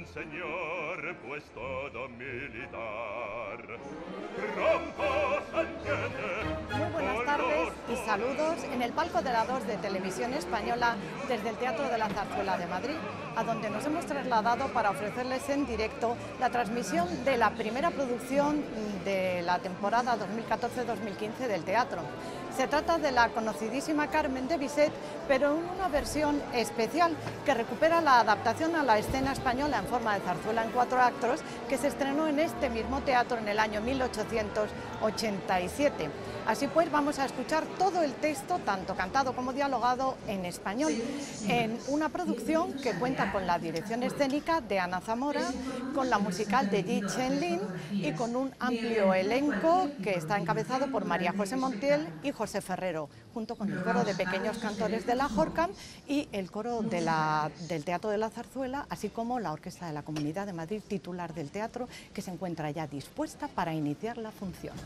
señor, pues todo militar. Pronto se entiende. Muy buenas tardes y saludos en el palco de la 2 de Televisión Española desde el Teatro de la Zarzuela de Madrid, a donde nos hemos trasladado para ofrecerles en directo la transmisión de la primera producción de la temporada 2014-2015 del teatro. Se trata de la conocidísima Carmen de Bizet, pero en una versión especial que recupera la adaptación a la escena española en forma de zarzuela en 4 actos que se estrenó en este mismo teatro en el año 1887. Así pues, vamos a escuchar todo el texto, tanto cantado como dialogado, en español, en una producción que cuenta con la dirección escénica de Ana Zamora, con la musical de Yi Chen-lin y con un amplio elenco que está encabezado por María José Montiel y José Ferrero, junto con el coro de pequeños cantores de la Jorcam y el coro del Teatro de la Zarzuela, así como la Orquesta de la Comunidad de Madrid, titular del teatro, que se encuentra ya dispuesta para iniciar la función.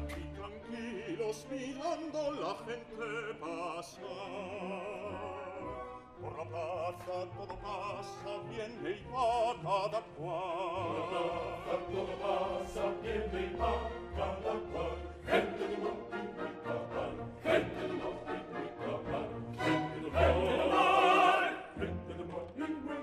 y tranquilos mirando la gente pasar. Por la plaza todo pasa, viene y va cada cual. Por la plaza todo pasa, viene y va cada cual. Gente de humor, gente de humor, gente de humor, gente de humor, gente de humor,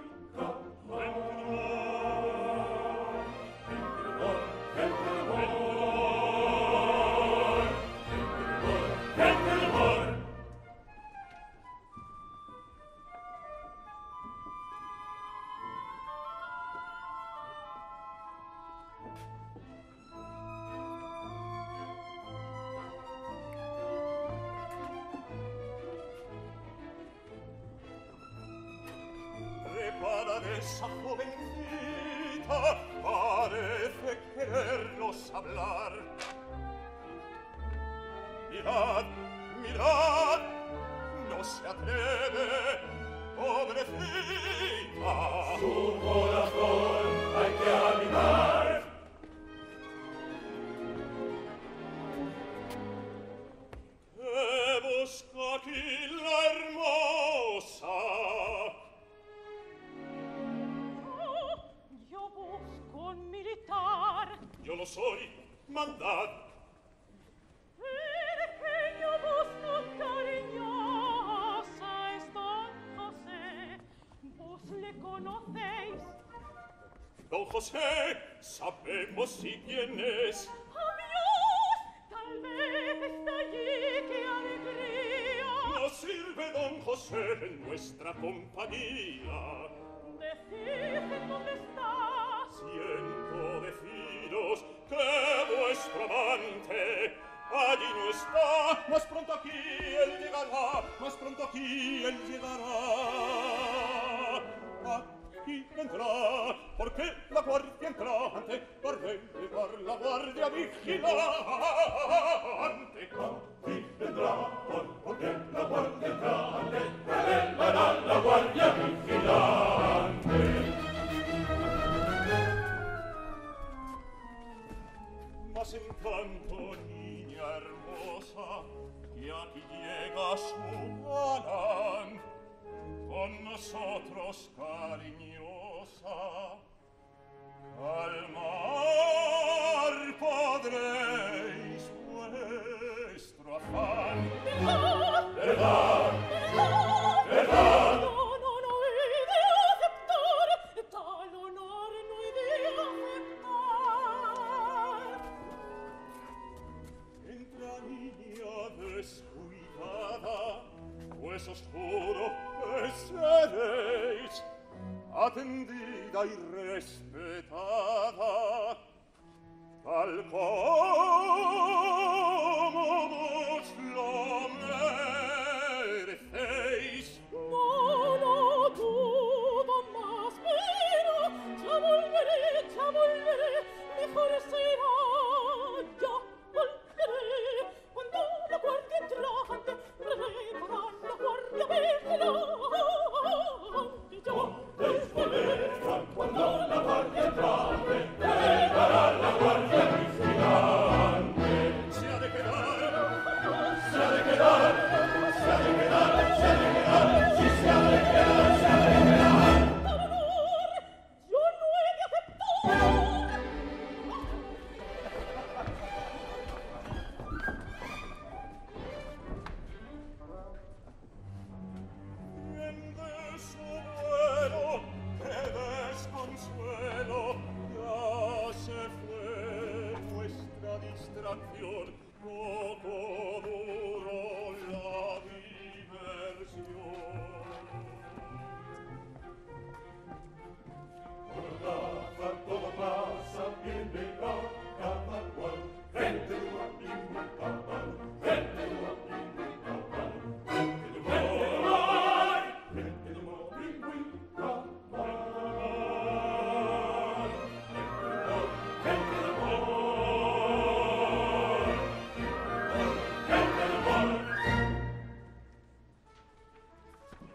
esa jovencita parece querernos hablar. Mirad, mirad, no se atreve, pobrecita. Su corazón hay que animar. ¿Qué busca aquí la hermosa? Yo lo soy, mandad. Que yo busco cariñosa es don José. ¿Vos le conocéis? Don José, sabemos si quién es. ¡Adiós! Tal vez está allí, qué alegría. No sirve don José en nuestra compañía. Decid en dónde está. Siento deciros que vuestro amante allí no está. Más pronto aquí él llegará, más pronto aquí él llegará. Aquí vendrá, porque la guardia entrante va a relevar la guardia vigilante. Aquí vendrá, porque la guardia entrante relevará la guardia vigilante. Mas en tanto, niña hermosa, que aquí llega su galán, con nosotros cariñosa, calmar podréis vuestro afán. ¡Verdad! ¡Verdad! ¡Verdad! No he de aceptar, tal honor no he de aceptar. Entra niña descuidada, pues os juro que seréis atendida y respetada, tal como vos lo merecéis. No dudo más, pero ya volveré, mejor será, ya volveré, cuando la guardia entrante relevará la guardia vigilante, ya volveré, Cuando la guardia entrante relevará la guardia vigilante. Se ha de quedar, se ha de quedar, se ha de quedar, se ha de quedar, sí se ha de quedar, se ha de quedar. tal honor yo no he de aceptar. Bien de su vuelo, qué desconsuelo, ya se fue nuestra distracción, poco duró la diversión. Por la plaza todo pasa, viene y va cada cual, gente de guapín, cabal, gente de guapín, cabal, gente de humor, gente de humor, pingüín, cabal, gente de humor, gente de humor.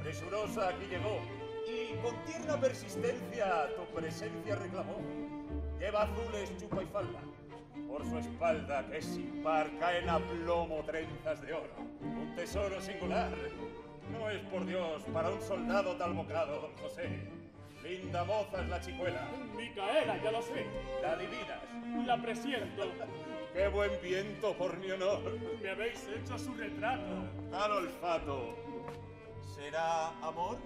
Presurosa aquí llegó, y con tierna persistencia tu presencia reclamó. Lleva azules, chupa y falda. Por su espalda, que es sin par, caen a plomo trenzas de oro. Un tesoro singular. No es por Dios para un soldado tal bocado, don José. Linda moza es la chicuela. Micaela, ya lo sé. ¿La adivinas? La presiento. ¡Qué buen viento por mi honor! Me habéis hecho su retrato. Tal olfato. ¿Será amor?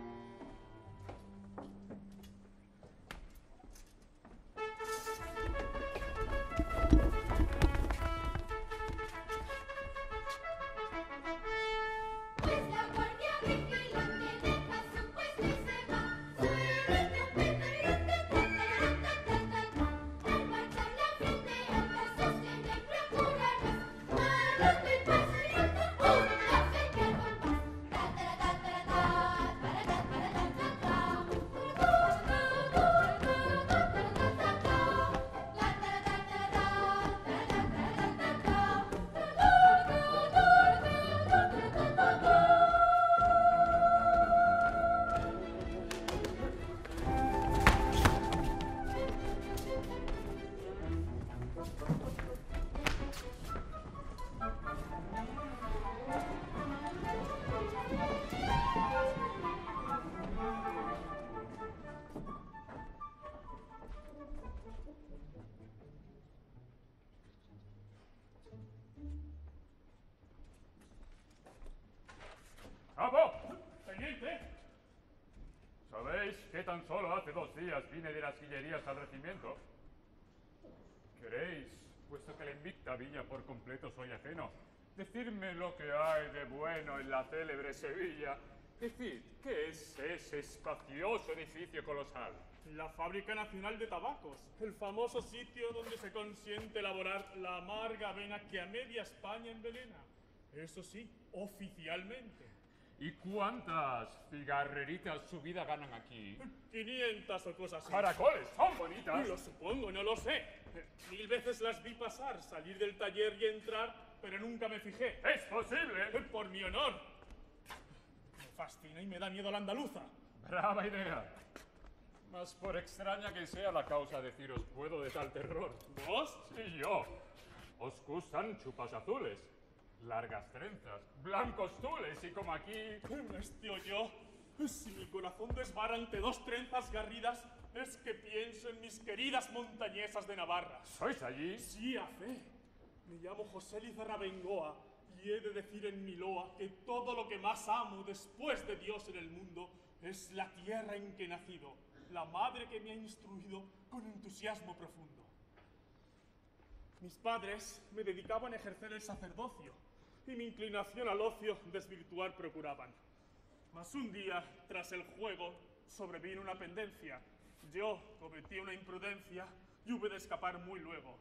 Pues la guardia vigilante deja su puesto y se va. Suena el trompeta, al marchar la frente alta sostiene procura más. Manos del paso y un café que al compás. ¡Bravo! ¡Teniente! ¿Sabéis que tan solo hace 2 días vine de las Guillerías al regimiento? ¿Queréis, puesto que la invicta villa por completo soy ajeno, decirme lo que hay de bueno en la célebre Sevilla? Decid, ¿qué es ese espacioso edificio colosal? La Fábrica Nacional de Tabacos, el famoso sitio donde se consiente elaborar la amarga avena que a media España envenena. Eso sí, oficialmente. ¿Y cuántas cigarreritas su vida ganan aquí? 500 o cosas así. ¡Caracoles! ¡Son bonitas! Lo supongo, no lo sé. 1000 veces las vi pasar, salir del taller y entrar, pero nunca me fijé. ¡Es posible! Por mi honor. Me fascina y me da miedo la andaluza. ¡Brava idea! Mas por extraña que sea la causa, deciros puedo de tal terror. ¿Vos? Sí, yo. Os gustan chupas azules, largas trenzas, blancos tules y como aquí... Tío, yo, si mi corazón desbarra ante 2 trenzas garridas, es que pienso en mis queridas montañesas de Navarra. ¿Sois allí? Sí, a fe. Me llamo José Lizarra Bengoa y he de decir en mi loa que todo lo que más amo después de Dios en el mundo es la tierra en que he nacido, la madre que me ha instruido con entusiasmo profundo. Mis padres me dedicaban a ejercer el sacerdocio y mi inclinación al ocio desvirtuar procuraban. Mas un día, tras el juego, sobrevino una pendencia. Yo cometí una imprudencia y hube de escapar muy luego.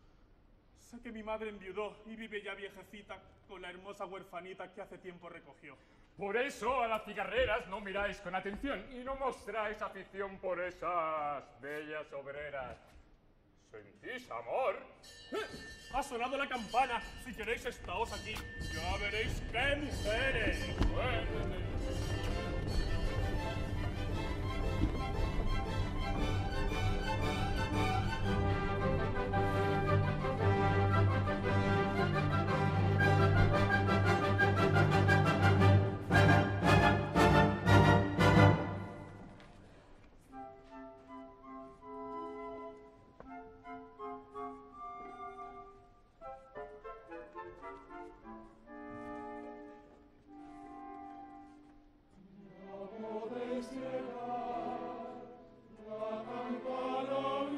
Sé que mi madre enviudó y vive ya viejecita con la hermosa huerfanita que hace tiempo recogió. Por eso a las cigarreras no miráis con atención y no mostráis afición por esas bellas obreras. ¿Sentís amor? Ha sonado la campana. Si queréis, estaos aquí. Ya veréis qué mujeres. No podéis llegar, la campana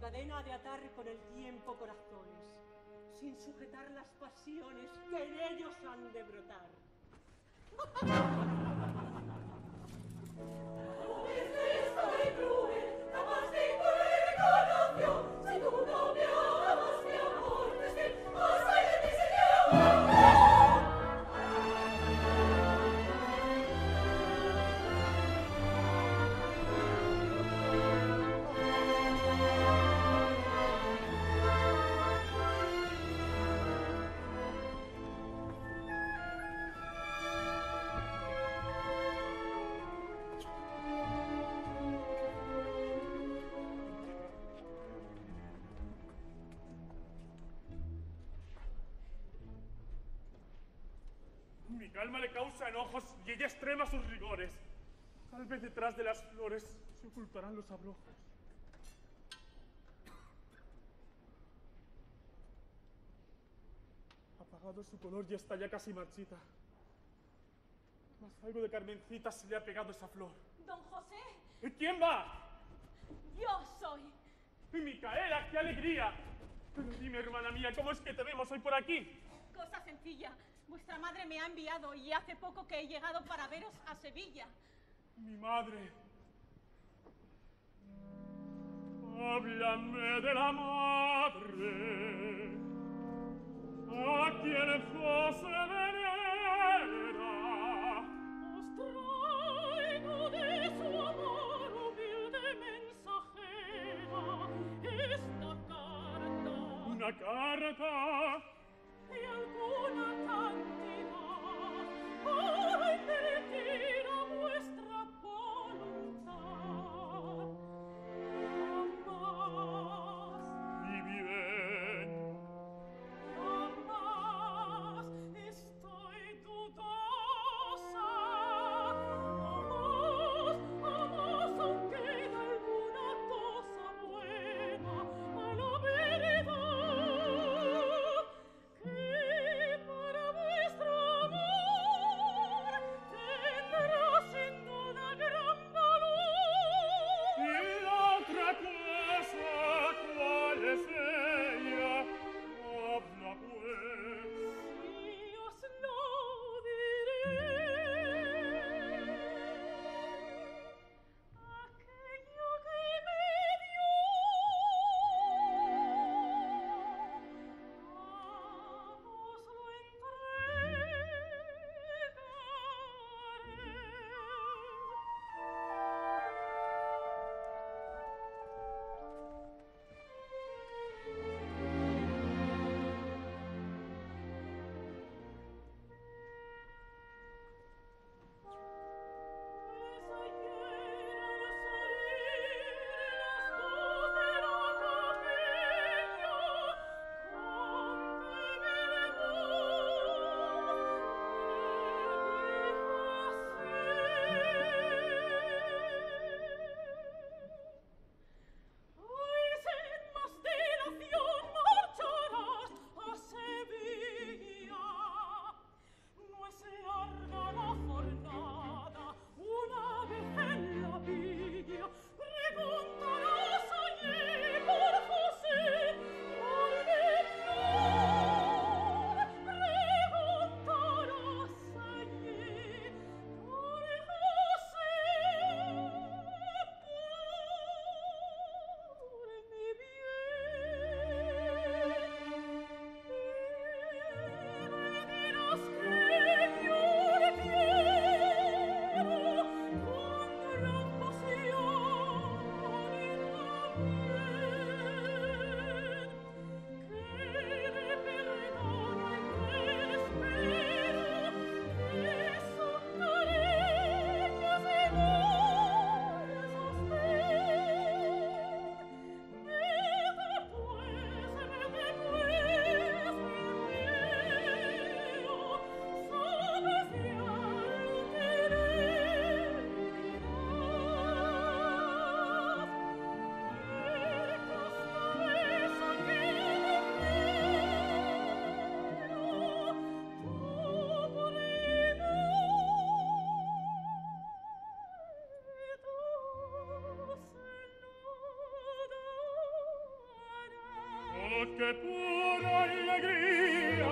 cadena de atar con el tiempo corazones, sin sujetar las pasiones que en ellos han de brotar. Mi calma le causa enojos y ella extrema sus rigores. Tal vez detrás de las flores se ocultarán los abrojos. Apagado su color y está ya casi marchita. Mas algo de Carmencita se le ha pegado a esa flor. Don José, ¿Y quién va? yo soy. ¡Micaela, qué alegría! Pero dime, hermana mía, ¿cómo es que te vemos hoy por aquí? Cosa sencilla. Vuestra madre me ha enviado y hace poco que he llegado para veros a Sevilla. Mi madre. Háblame de la madre, a quien José venera. Os traigo de su amor humilde mensajera esta carta. Una carta. Y alguna cantidad para invertir a vuestra voluntad. Jamás, Y bien. jamás estoy dudosa. Jamás, aunque de alguna cosa buena a la verdad. qué pura alegría.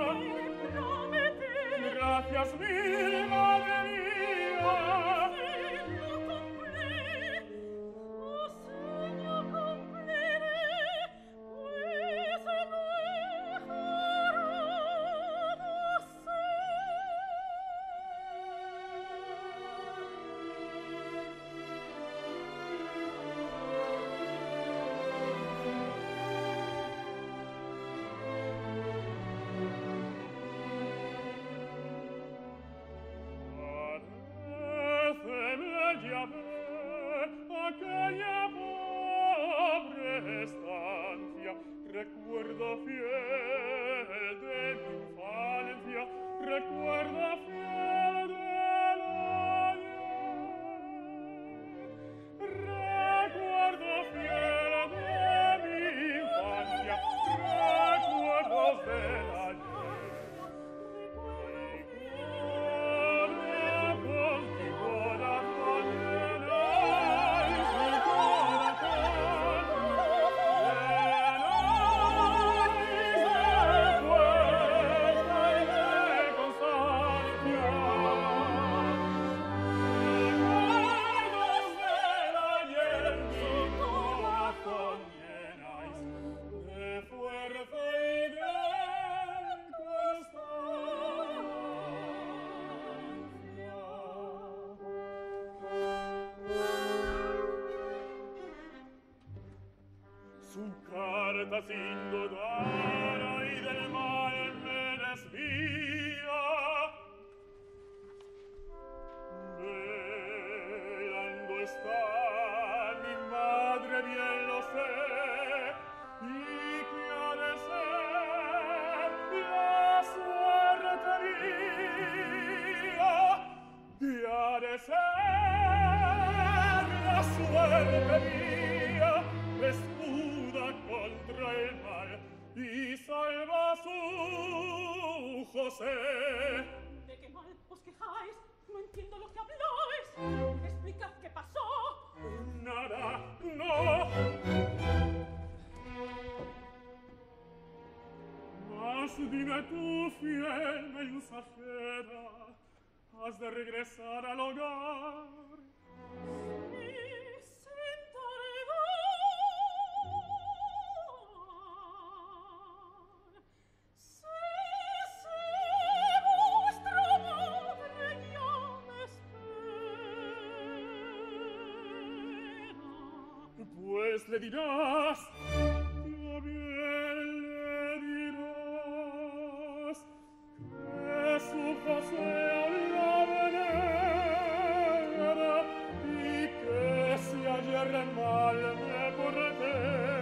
Gracias mil, madre mía. Aquella pobre estancia, recuerdo fiel de mi infancia, recuerdo fiel del ayer, recuerdo fiel de mi infancia, recuerdos del ayer. Su carta sin dudar hoy del mal me desvía. Velando está mi madre, bien lo sé, y que ha de ser la suerte mía, que ha de ser la suerte mía, escuda contra el mal y salva a su José. ¿De qué mal os quejáis? No entiendo lo que habláis. Explicad qué pasó. Nada, no. Mas dime tú, fiel mensajera, has de regresar al hogar. Pues le dirás, también le dirás, que su José la venera y que si ayer mal me porté,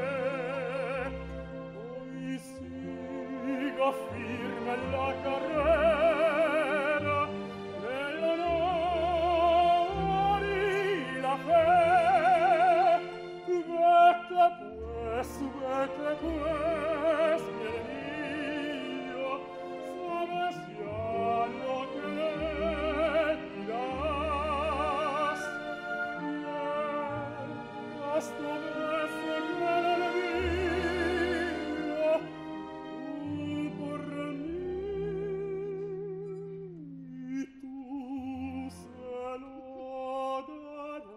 hoy sigo firme en la carrera del honor y la fe. Vete pues, bien mío, sabes ya lo que le dirás. Bien, hasta me cerrar el mío, tú por mí, y tú se lo darás.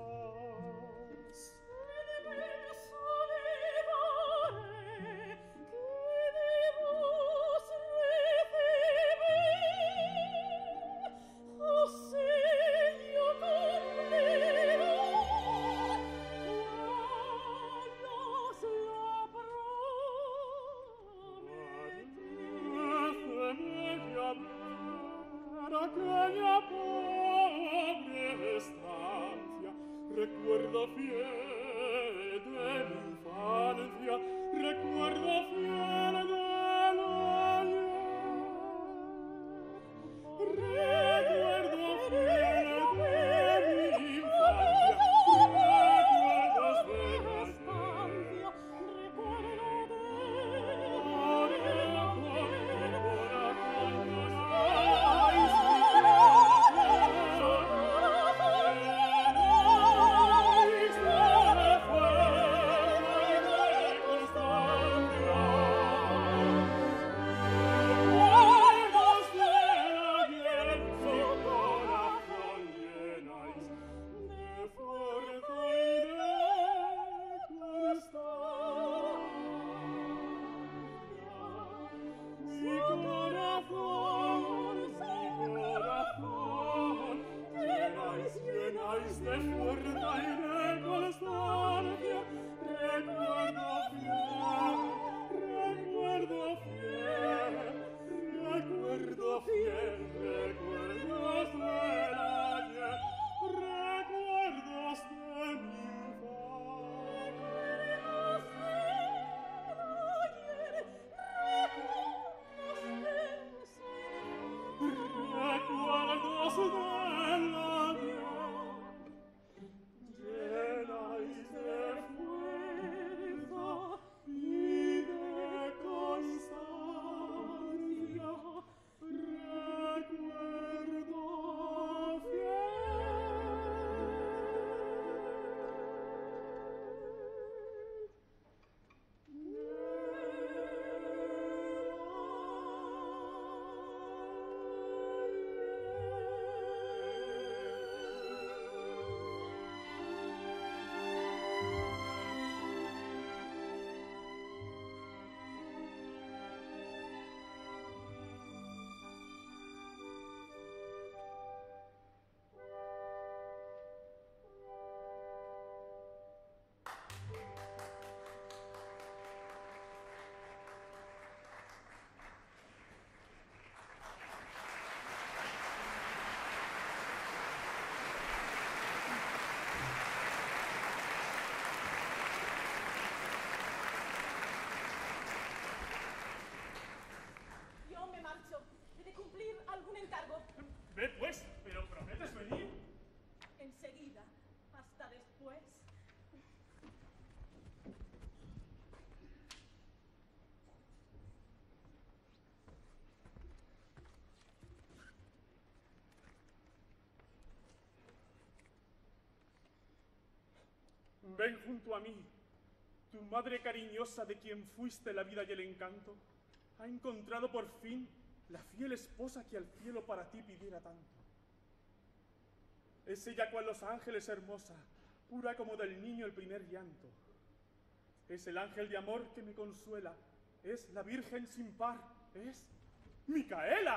Aquella pobre estancia, recuerdo fiel de mi infancia, recuerdo fiel del ayer, recuerdo fiel de mi infancia, recuerdos de la estancia, recuerdo de de fuerza y de constancia, recuerdo fiel, recuerdos del ayer, recuerdos de mi recuerdos del ayer, llenáis de fuerza y de constancia, recuerdo Yo me marcho. He de cumplir algún encargo. Ve pues, pero ¿prometes venir? Enseguida. Hasta después. Ven junto a mí. Tu madre cariñosa de quien fuiste la vida y el encanto, ha encontrado por fin la fiel esposa que al cielo para ti pidiera tanto. Es ella cual los ángeles hermosa, pura como del niño el primer llanto. Es el ángel de amor que me consuela, es la virgen sin par, es Micaela.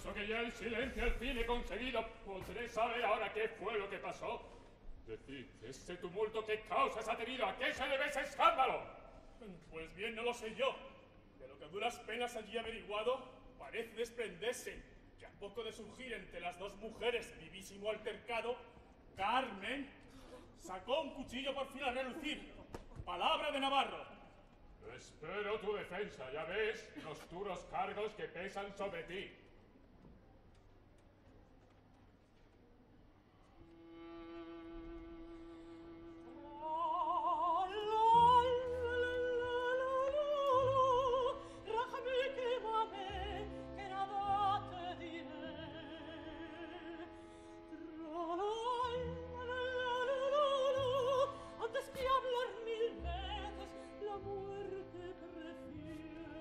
Puesto que ya el silencio al fin he conseguido, ¿podré saber ahora qué fue lo que pasó? Decid, ese tumulto, ¿qué causas ha tenido? ¿A qué se debe ese escándalo? Pues bien, no lo sé yo. De lo que a duras penas allí averiguado, parece desprenderse que a poco de surgir entre las dos mujeres vivísimo altercado, Carmen sacó un cuchillo por fin a relucir. Palabra de Navarro. Espero tu defensa, ya ves los duros cargos que pesan sobre ti. Antes que hablar mil veces, la muerte prefiero.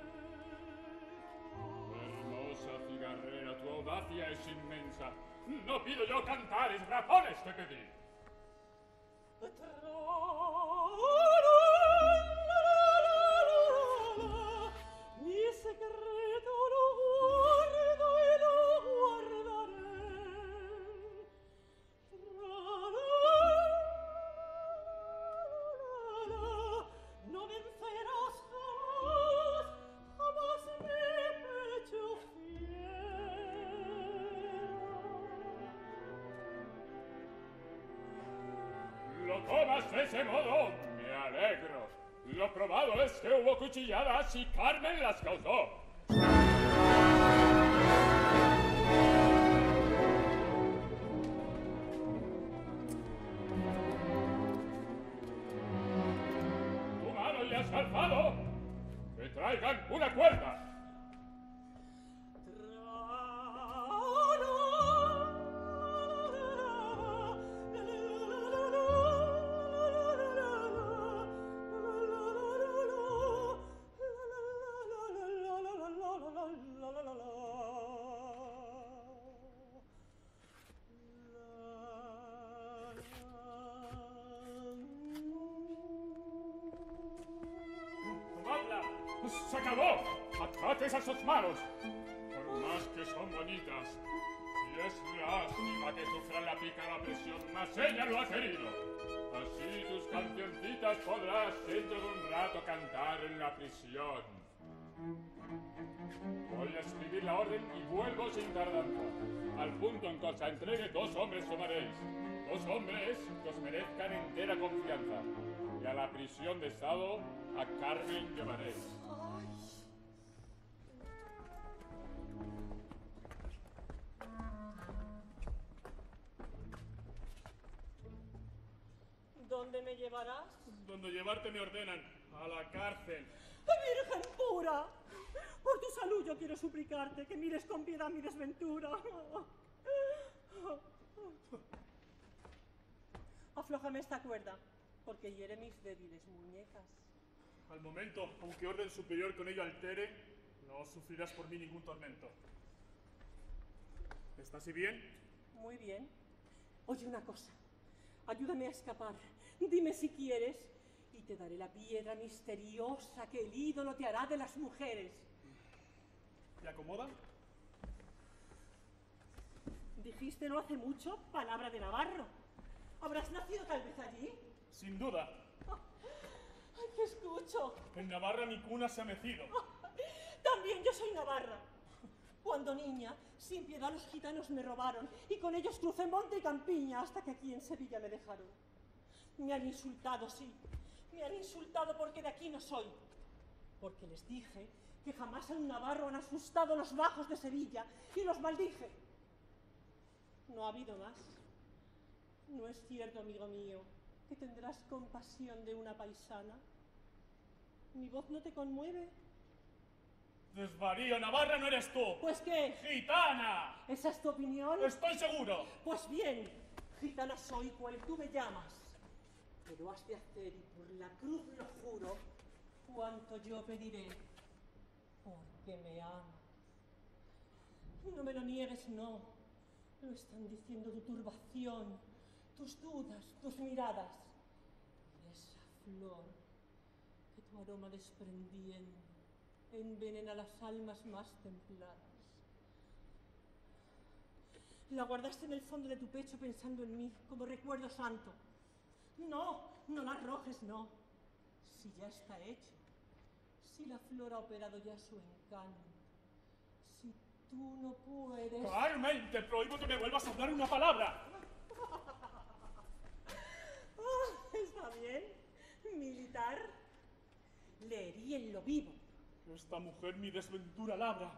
Hermosa cigarrera, tu audacia es inmensa. No pido yo cantares, razones te pedí. Mi secreto lo guardo y lo guardaré. No vencerás jamás, jamás mi pecho fiel. ¿Lo tomas de ese modo? Me alegro. Lo probado es que hubo cuchilladas y Carmen las causó. ¿Tu mano ya has alzado? ¡Que traigan una cuerda! ¡Tomadla! ¡Se acabó! ¡Ataques a sus manos! Por más que son bonitas. Y es lástima que sufran la pícara presión, mas ella lo ha querido. Así tus cancioncitas podrás dentro de un rato cantar en la prisión. Voy a escribir la orden y vuelvo sin tardanza. Al punto en que os entregue 2 hombres tomaréis. 2 hombres que os merezcan entera confianza. Y a la prisión de estado a Carmen llevaréis. ¿Dónde me llevarás? Donde llevarte me ordenan. A la cárcel. ¡Virgen pura! Por tu salud yo quiero suplicarte que mires con piedad mi desventura. Aflójame esta cuerda, porque hiere mis débiles muñecas. Al momento, aunque orden superior con ello altere, no sufrirás por mí ningún tormento. ¿Estás y bien? Muy bien. Oye una cosa. Ayúdame a escapar. Dime si quieres y te daré la piedra misteriosa que el ídolo te hará de las mujeres. ¿Te acomoda? Dijiste no hace mucho palabra de Navarro. ¿Habrás nacido tal vez allí? Sin duda. ¡Ay, qué escucho! En Navarra mi cuna se ha mecido. También yo soy navarra. Cuando niña, sin piedad los gitanos me robaron y con ellos crucé monte y campiña hasta que aquí en Sevilla me dejaron. Me han insultado, sí. Me han insultado porque de aquí no soy. Porque les dije que jamás a un navarro han asustado los bajos de Sevilla y los maldije. No ha habido más. ¿No es cierto, amigo mío, que tendrás compasión de una paisana? ¿Mi voz no te conmueve? Desvarío, Navarra no eres tú. ¿Pues qué? ¡Gitana! ¿Esa es tu opinión? Estoy seguro. Pues bien, gitana soy cual tú me llamas. Pero has de hacer, y por la cruz lo juro, cuanto yo pediré, porque me amas. No me lo niegues, no. Lo están diciendo tu turbación, tus dudas, tus miradas. Y esa flor que tu aroma desprendiendo envenena las almas más templadas. La guardaste en el fondo de tu pecho pensando en mí como recuerdo santo. No, no la arrojes, no. Si ya está hecho, si la flor ha operado ya su encanto, si tú no puedes... ¡Carmen! Te prohíbo que me vuelvas a hablar una palabra. Está bien, militar. Le herí en lo vivo. Esta mujer mi desventura labra.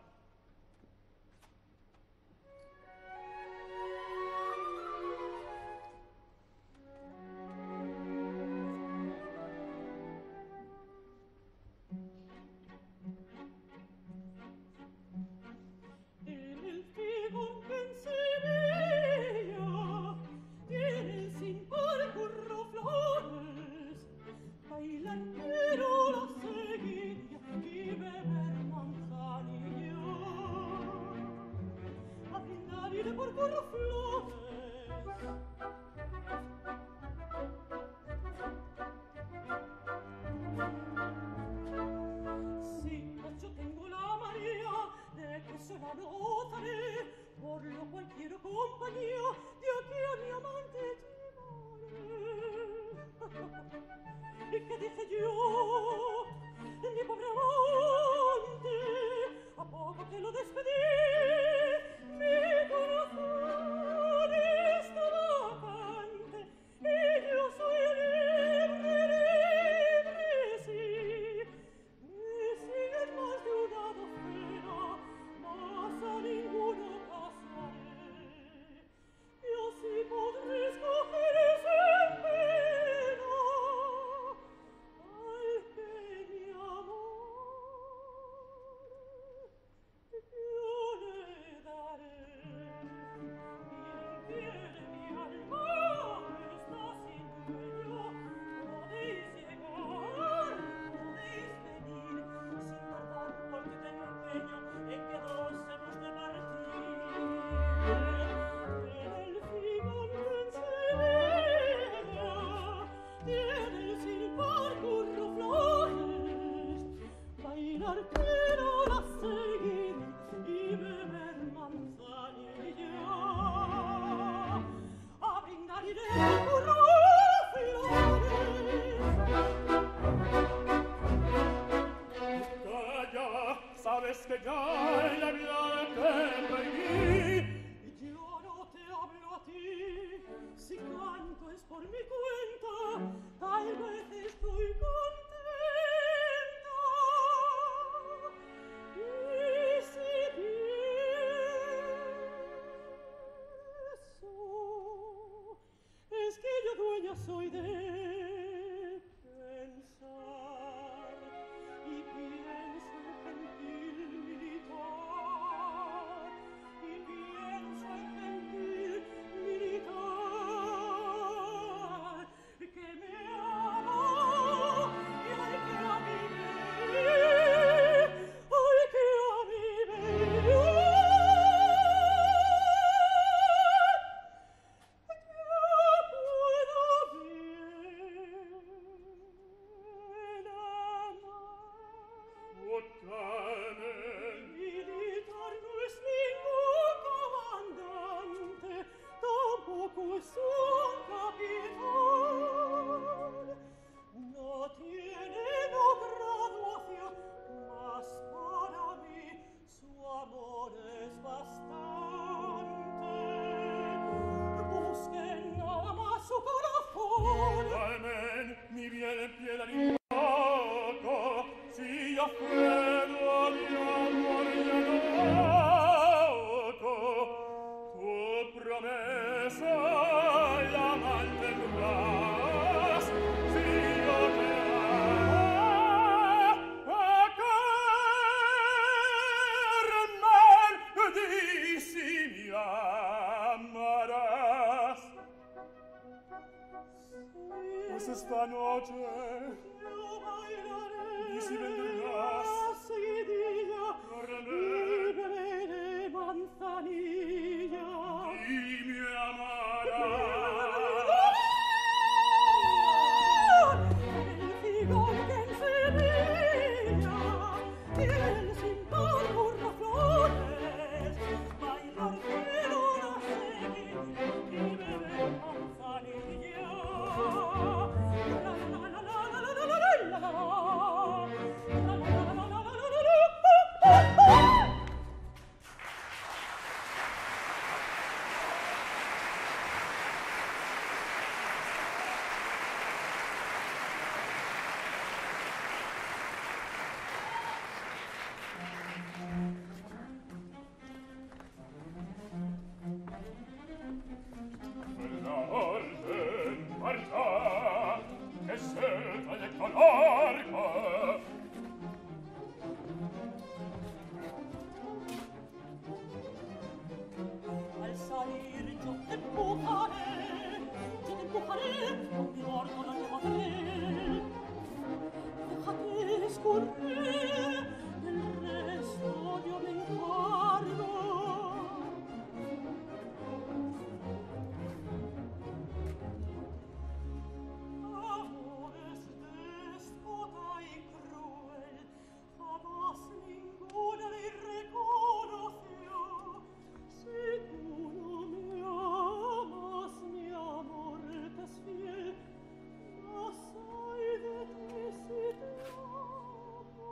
Esta noche Yo bailaré y si vendrás seguidilla Carmen, y beberé manzanilla y me amarás. El figón que en Sevilla tiene sin par flores bailar quiero la discurrir, del resto yo me encargo. Amores déspota y cruel, jamás ninguna le reconoció. Si tú no me amas, mi amor te es fiel, mas ay de ti si te amo.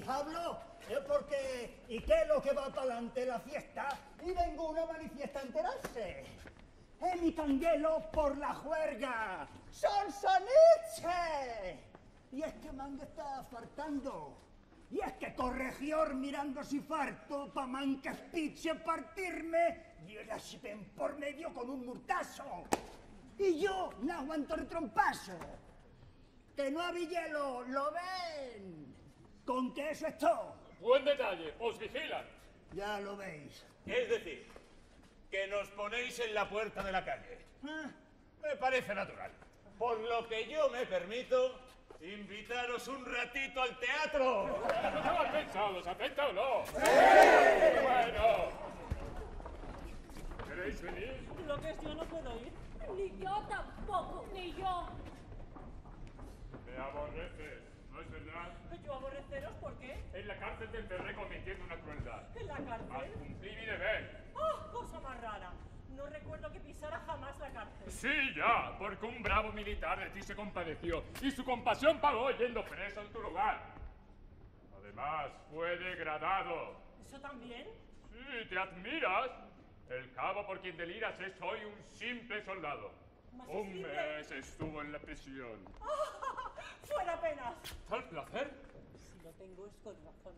Pablo, porque ¿y qué es lo que va para adelante la fiesta? Y vengo una manifiesta a enterarse. Mi canguelo por la juerga. ¡Son Soniche! Y es que man está fartando. Y es que corregior mirando si farto pa' man que espiche partirme y el así ven por medio con un murtazo. Y yo no aguanto el trompazo. Que no había hielo, ¿lo ven? Con que eso es todo. Buen detalle, os vigilan. Ya lo veis. Es decir, que nos ponéis en la puerta de la calle. Me parece natural. Por lo que yo me permito invitaros un ratito al teatro. ¿Estaban pensados? ¿Acepta o no? ¡Sí! Bueno. ¿Queréis venir? Lo que es yo no puedo ir. Ni yo tampoco. Ni yo. Me aborreces, ¿no es verdad? ¿Yo aborreceros por qué? En la cárcel te enterré cometiendo una crueldad. ¿En la Al cárcel? cumplir mi deber. ¡Ah, cosa más rara! No recuerdo que pisara jamás la cárcel. Sí, ya, porque un bravo militar de ti se compadeció y su compasión pagó yendo preso en tu lugar. Además, fue degradado. ¿Eso también? Sí, ¿te admiras? El cabo por quien deliras es hoy un simple soldado. ¿Más Un simple? mes estuvo en la prisión. ¡Ah! ¡Fuera apenas! ¿Tal placer? Si lo tengo es con razón.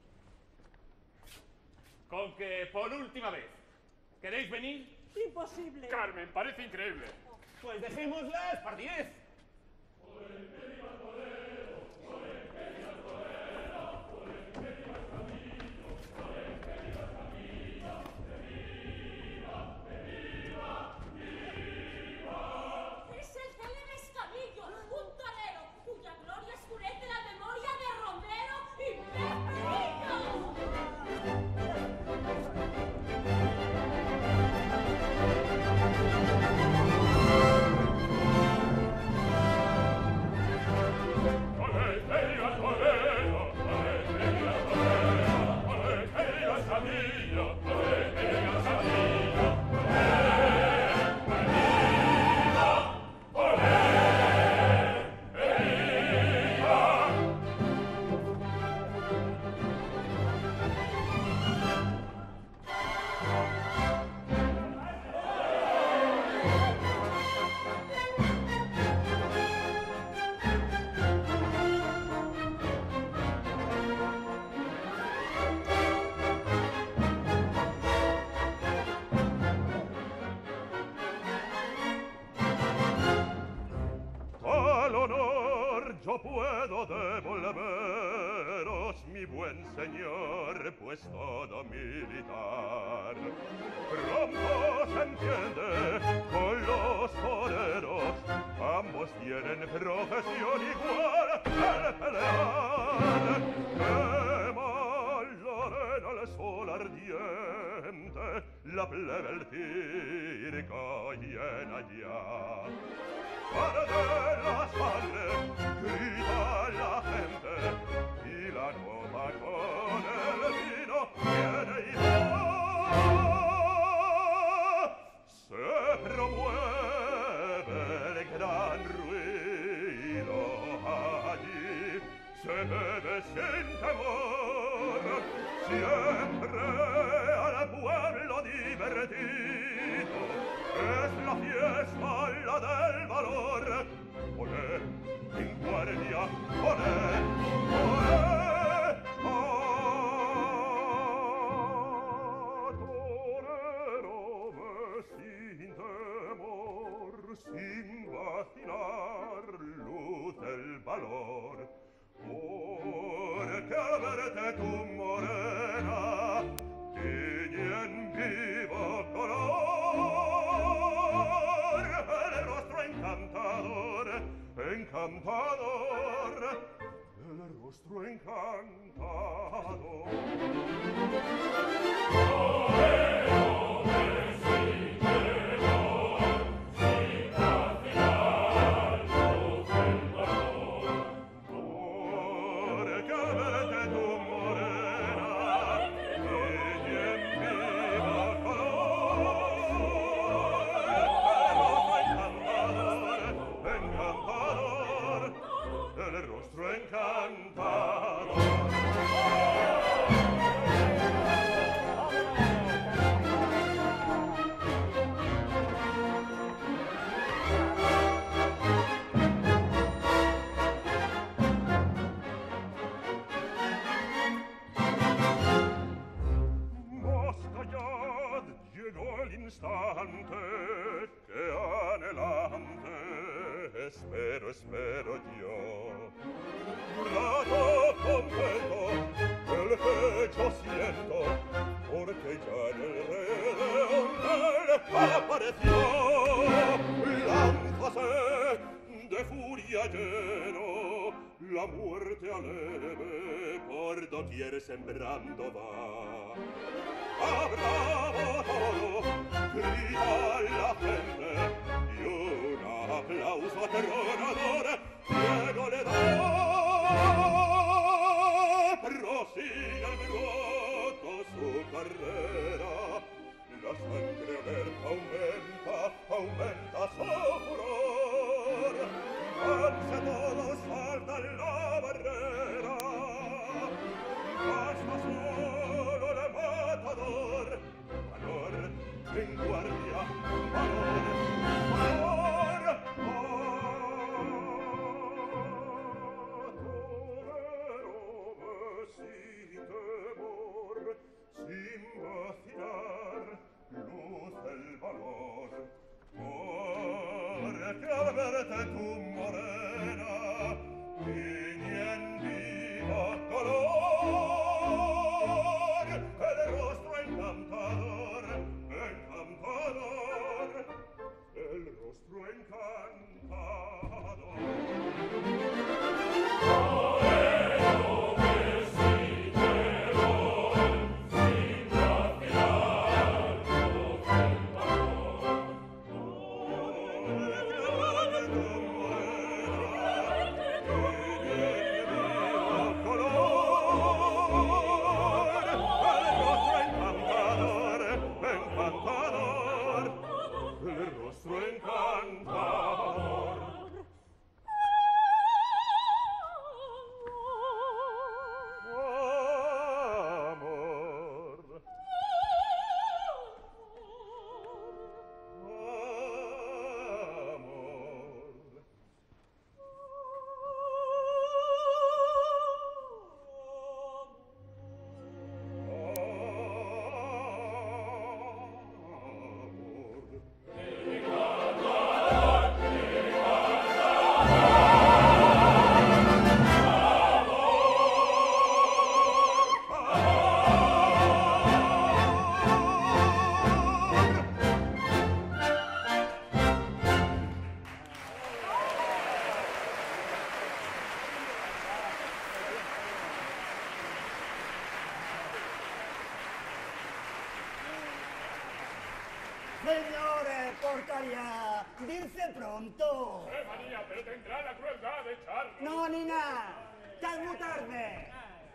Con que por última vez, ¿queréis venir? ¡Imposible! Carmen, parece increíble. Pues dejémoslas para 10. Es el célebre Escamillo, un torero cuya gloria oscurece la memoria de Romero y Pepinillo. Al honor yo puedo devolveros, mi buen señor, pues todo militar pronto se entiende con los toreros, ambos tienen profesión igual al pelear. Quema la arena el sol ardiente, la plebe el circo llena ya. ¡Arde la sangre! ¡Grita la gente! Y la nueva con el vino viene y va. Se promueve el gran ruido allí. Se bebe sin temor, siempre al pueblo divertido. Es la fiesta, la del valor. Olé, en guardia, olé, olé. Torero, sin temor, sin vacilar, luz del valor. Porque al verte tu morena, tiñe en vivo color el rostro encantador, encantador, el rostro encantador. Porque al verte tu morena, tiñe en vivo color, encantador, el rostro encantador. llegó el instante que anhelante espero yo. Rato contento el pecho siento, porque ya en el redondel apareció. Lánzase de furia lleno, la muerte aleve por doquier sembrando va. ¡A bravo todo! Grita la gente y un aplauso atronador luego le da. Prosigue el bigoto su carrera, la sangre alerta aumenta su furor. Vanse todos, saltan la barrera, basta solo el matador. Valor, en guardia, valor, valor. Sin temor, sin vacilar, luce el valor. Porque al verte tu morena, tiñe en vivo color, el rostro encantador, encantador, el rostro encantador. Señores, por caridad, dirse pronto. María, pero tendrá la crueldad de echarlo. No, ni nada. Ya es muy tarde.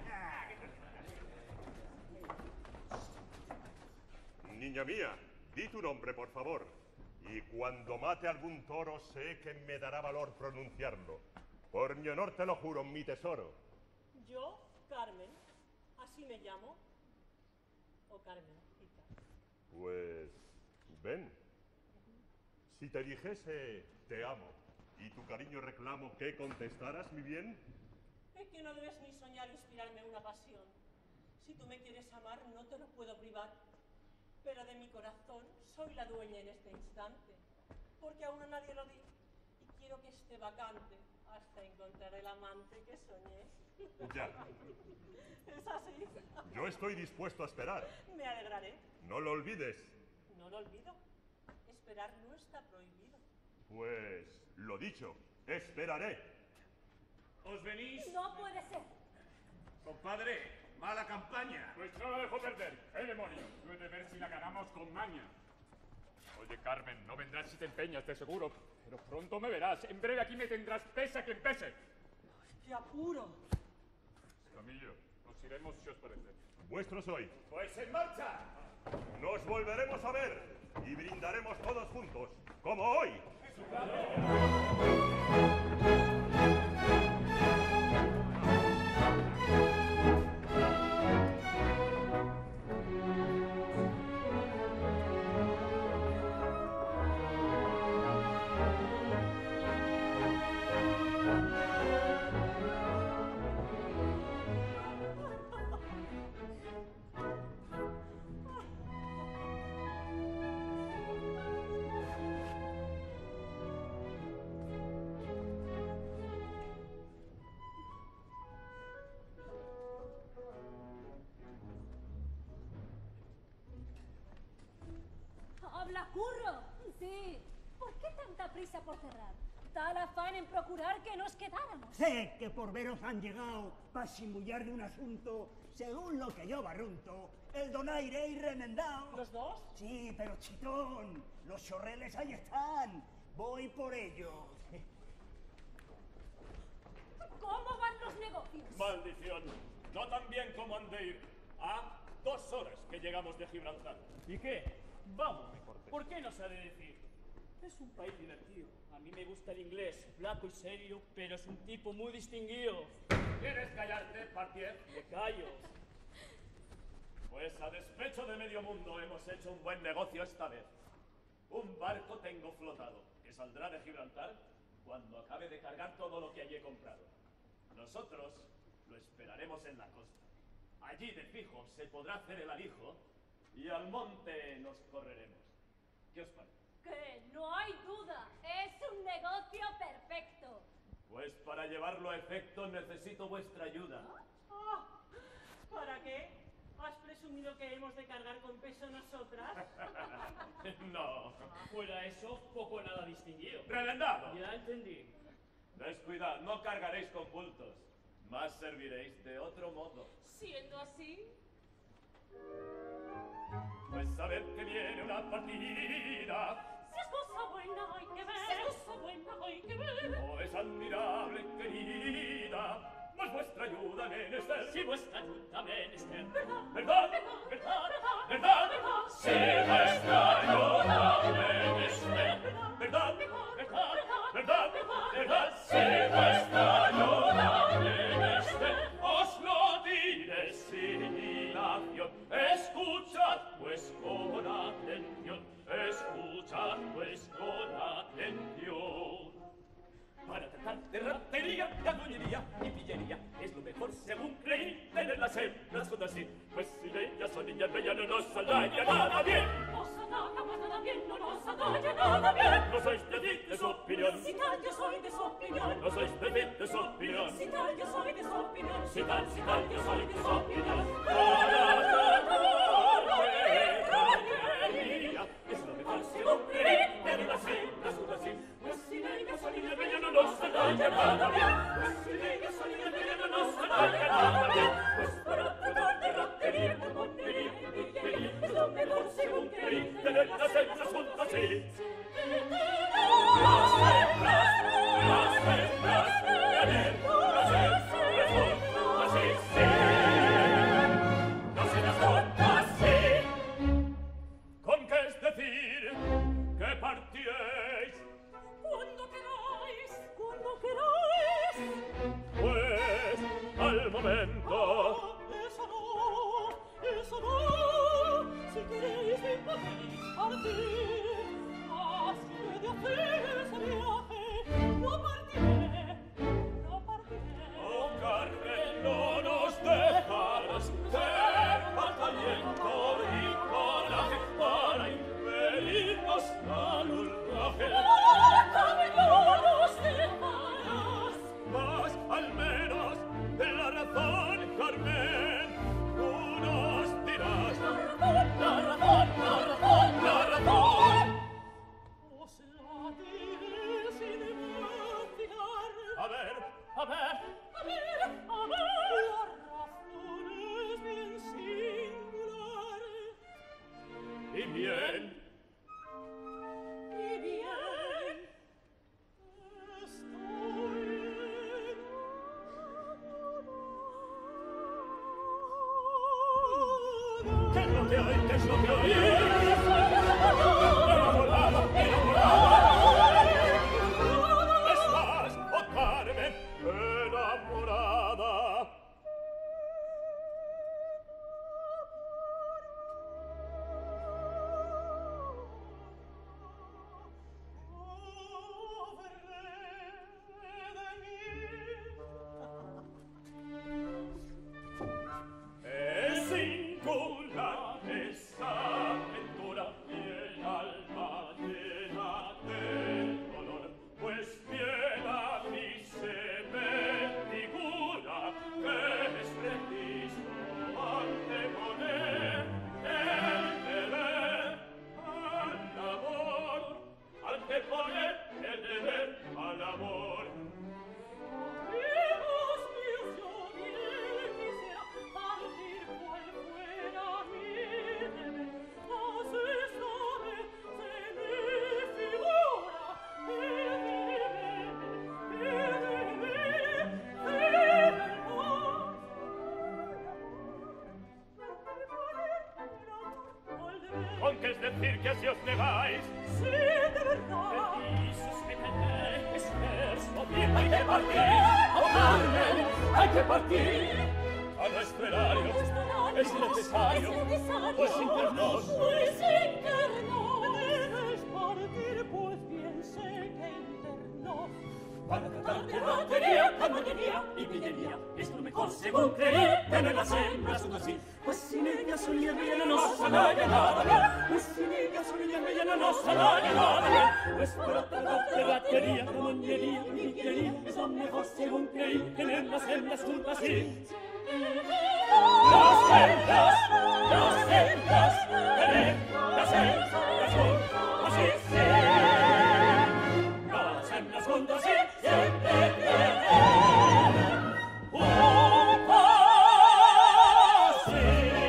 Niña mía, di tu nombre, por favor. Y cuando mate algún toro, sé que me dará valor pronunciarlo. Por mi honor te lo juro, mi tesoro. Yo, Carmen, así me llamo. O Carmencita. Pues, ven. Si te dijese te amo y tu cariño reclamo, ¿qué contestarás, mi bien? Es que no debes ni soñar inspirarme una pasión. Si tú me quieres amar, no te lo puedo privar. Pero de mi corazón soy la dueña en este instante. Porque aún a nadie lo di. Y quiero que esté vacante hasta encontrar el amante que soñé. Ya. Es así. Yo estoy dispuesto a esperar. Me alegraré. No lo olvides. No lo olvido. Esperar no está prohibido. Pues, lo dicho, esperaré. ¿Os venís? No puede ser. Compadre, mala campaña. Pues no la dejo perder. ¡Qué demonios! Debe de ver si la ganamos con maña. Oye, Carmen, no vendrás si te empeñas, te seguro. Pero pronto me verás. En breve aquí me tendrás, pese a quien pese. ¡Qué apuro! Camillo, nos iremos si os parece. Vuestro soy. Pues en marcha. Nos volveremos a ver y brindaremos todos juntos, como hoy. la curro. Sí. ¿Por qué tanta prisa por cerrar? Tal afán en procurar que nos quedáramos. Sé que por veros han llegado para simullar de un asunto, según lo que yo barrunto, el donaire y remendado. ¿Los dos? Sí, pero chitón, los chorreles ahí están. Voy por ellos. ¿Cómo van los negocios? Maldición. No tan bien como han de ir. A 2 horas que llegamos de Gibraltar. ¿Y qué? Vamos, ¿por qué no sabe decir? Es un país divertido. A mí me gusta el inglés, flaco y serio, pero es un tipo muy distinguido. ¿Quieres callarte, Partier? Me callo. Pues a despecho de medio mundo hemos hecho un buen negocio esta vez. Un barco tengo flotado, que saldrá de Gibraltar cuando acabe de cargar todo lo que allí he comprado. Nosotros lo esperaremos en la costa. Allí de fijo se podrá hacer el alijo y al monte nos correremos. ¿Qué os parece? Que no hay duda, es un negocio perfecto. Pues para llevarlo a efecto necesito vuestra ayuda. Ah, ¿para qué? ¿Has presumido que hemos de cargar con peso nosotras? No. Fuera eso, poco o nada distinguido. ¡Revendado! Ya entendí. Descuidad, no cargaréis con bultos, más serviréis de otro modo. Siendo así, Pues sabed que viene una partida. si es cosa buena hay que ver, si es cosa buena hay que ver. Oh, es admirable, querida, mas vuestra ayuda menester. Si vuestra ayuda menester. ¿Verdad? ¿Verdad? ¿Verdad? ¿Verdad? ¿Verdad? Si vuestra ayuda menester. ¿Verdad? ¿Verdad? ¿Verdad? ¿Verdad? Si vuestra ayuda menester, os lo diré sin dilación. Escuchad pues con atención, escuchad pues con atención. Para tratar de ratería, ganonería y pillería es lo mejor, según creí, tenerlas hembras juntas así. Pues si de ellas son niñas bellas no nos saldrá ya nada bien. no saldrá jamás nada bien, no nos saldrá ya nada bien. No sois de su opinión, Si tal yo soy de su opinión, no sois de su opinión. si tal yo soy de su opinión, Si tal yo soy de su opinión. Es lo mejor, según creí, tenerlas hembras juntas así. Pues si de ellas son niñas bellas no nos saldrá ya nada bien. Pues si de ellas son niñas bellas no nos saldrá ya nada bien. Pues para tratar de ratería, ganonería y pillería es lo mejor, según creí, tenerlas hembras juntas así. ¿Con qué es decir que partiréis? cuando queráis, Pues al momento. Eso no, si queréis bien podéis partir. Así de hacer ese viaje, no partiré. Oh, Carmen, no nos dejarás de batallento y coraje para impedirnos al ultraje. no nos dejarás. Mas al menos de la razón, Carmen, tú nos dirás. La razón. Os la diré sin mencionar. A ver, A ver, La razón es bien singular. y bien. Y bien, estoy enamorada. ¿Qué es lo que hay? ¿Qué es lo que hay? Enamorada, enamorada. Estás, oh Carmen, enamorada. Oh, verré de mí. Es singular esa que es decir que así os negáis. Sí, de verdad. Dices que tenéis esfuerzo, bien hay que partir. Oh, Carmen, hay que partir. A nuestro erario es necesario, pues internos. Pues interno. Debes partir, pues bien sé que interno. Para tratar de batería, caballería y pillería, es lo mejor según creí, tener las hembras son así. Pues sin ellas solían ella no nos saldría nada bien. Pues sin ellas solían ella no nos saldría nada bien. Pues para tratar de batería, caballería y pillería, es lo mejor según creí, tener las hembras son así. Las hembras, tener las hembras son así, sí. Las hembras juntas sí, siempre tienen un así.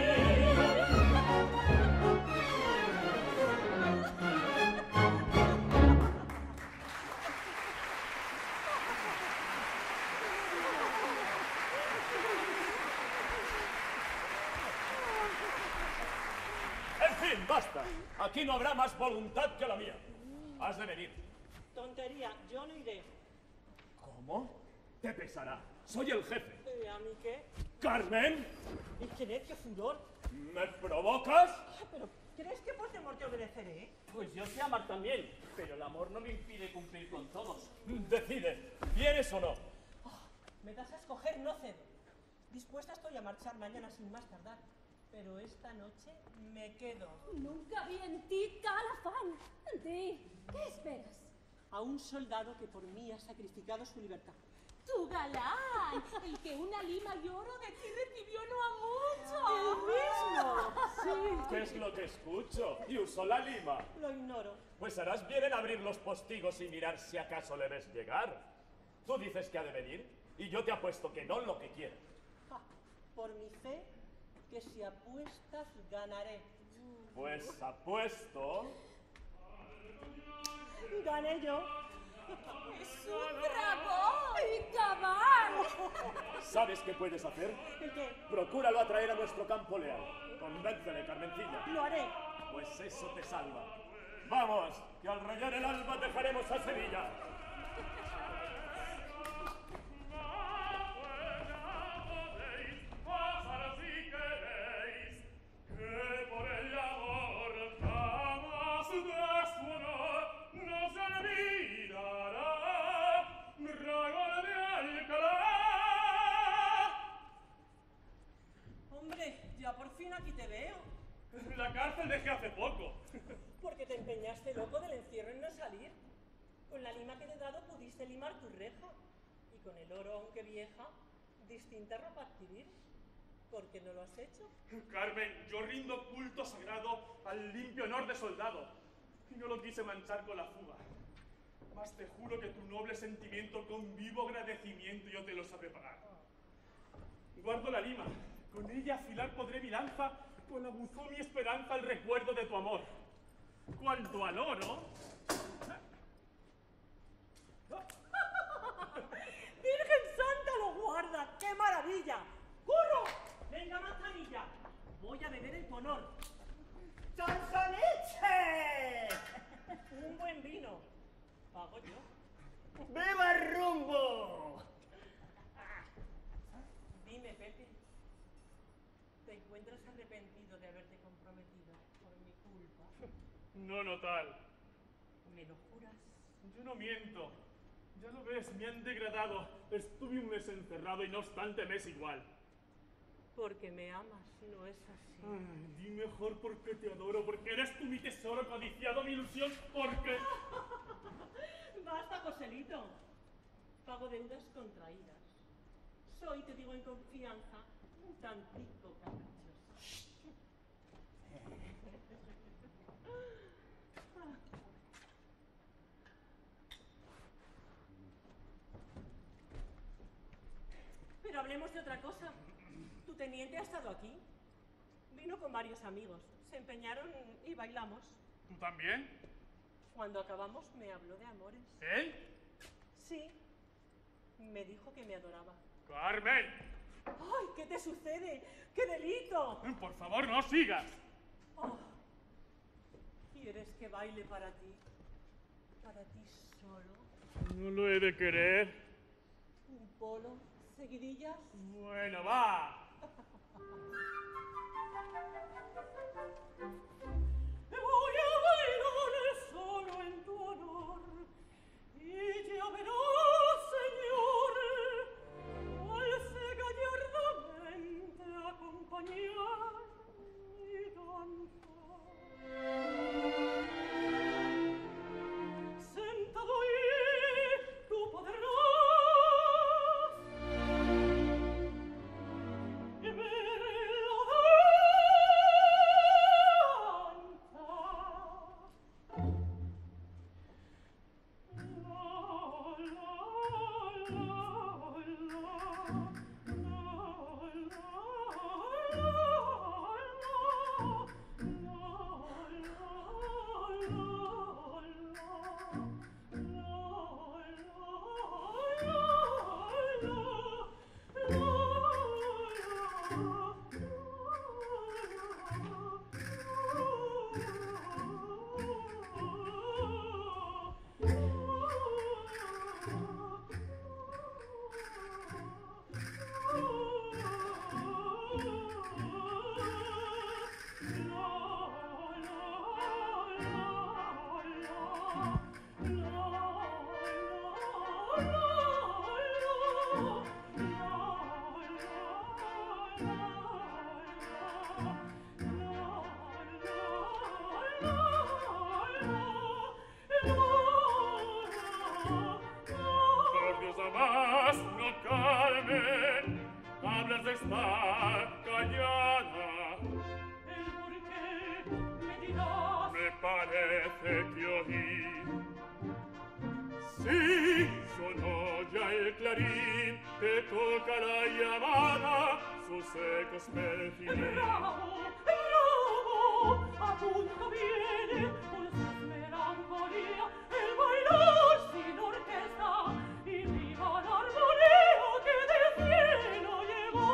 En fin, basta. Aquí no habrá más voluntad que la mía. Has de venir. Tontería, yo no iré. ¿Cómo? Te pesará. Soy el jefe. ¿A mí qué? ¡Carmen! ¿Y quién es? ¡Qué furor! ¿Me provocas? Pero, ¿crees que por temor te obedeceré? Pues yo sé amar también, pero el amor no me impide cumplir con todos. Decide, ¿vienes o no? Me das a escoger, no cedo. Dispuesta estoy a marchar mañana sin más tardar. Pero esta noche me quedo. Nunca vi en ti tal afán. Di, ¿qué esperas? A un soldado que por mí ha sacrificado su libertad. ¡Tu galán! El que una lima y oro de ti recibió no ha mucho. ¡El mismo! ¿Qué es lo que escucho? Y usó la lima. Sí, lo ignoro. Pues harás bien en abrir los postigos y mirar si acaso le ves llegar. Tú dices que ha de venir y yo te apuesto que no lo que quiere. Ja, por mi fe, que si apuestas ganaré. Pues apuesto. Gané yo. ¡Es un dragón y cabal! ¿Sabes qué puedes hacer? ¿Qué? Procúralo atraer a nuestro campo leal. Convéncele, Carmencilla. Lo haré. Pues eso te salva. Vamos, que al rayar el alba dejaremos a Sevilla. Hombre, ya por fin aquí te veo. La cárcel dejé hace poco. Porque te empeñaste loco del encierro en no salir. Con la lima que te he dado pudiste limar tu reja. Y con el oro, aunque vieja, distinta ropa adquirir. ¿Por qué no lo has hecho? Carmen, yo rindo culto sagrado al limpio honor de soldado. Y no lo quise manchar con la fuga. Mas te juro que tu noble sentimiento con vivo agradecimiento yo te lo sabré pagar. Guardo la lima. Con ella afilar podré mi lanza, pues aguzó mi esperanza el recuerdo de tu amor. Cuanto al oro... ¡Virgen Santa lo guarda! ¡Qué maravilla! ¡Curro! ¡Venga, manzanilla! Voy a beber en tu honor. ¡Sansoniche! Un buen vino. ¿Pago yo? ¡Viva el rumbo! Dime, Pepe. ¿Te encuentras arrepentido de haberte comprometido por mi culpa? No tal. ¿Me lo juras? Yo no miento. Ya lo ves, me han degradado. Estuve un mes encerrado y no obstante me es igual. Porque me amas, no es así. Ay, di mejor porque te adoro, porque eres tú mi tesoro codiciado, mi ilusión, porque... Basta, Joselito. Pago deudas contraídas. Soy, te digo en confianza, un tantico caprichoso. Pero hablemos de otra cosa. Tu teniente ha estado aquí. Vino con varios amigos. Se empeñaron y bailamos. ¿Tú también? Cuando acabamos me habló de amores. ¿Él? Sí. Me dijo que me adoraba. ¡Carmen! ¡Ay! ¿Qué te sucede? ¡Qué delito! Por favor, no sigas. Oh, que baile para ti solo. No lo he de querer. Un polo, seguidillas. Bueno, va. Te voy a bailar solo en tu honor, y ya verás, Señor, cuál sé gallardamente acompañar y danzar. Sentado ahí, tú podrás ver la Por Dios, jamás, no, Carmen, hablas de estar callada. el por qué me dirás. Me parece que oí. Sí, sonó ya el clarín que toca la llamada, sus ecos perfiles. Bravo, a punto viene con su melancolía el bailar sin orquesta y viva la armonía que del cielo llegó.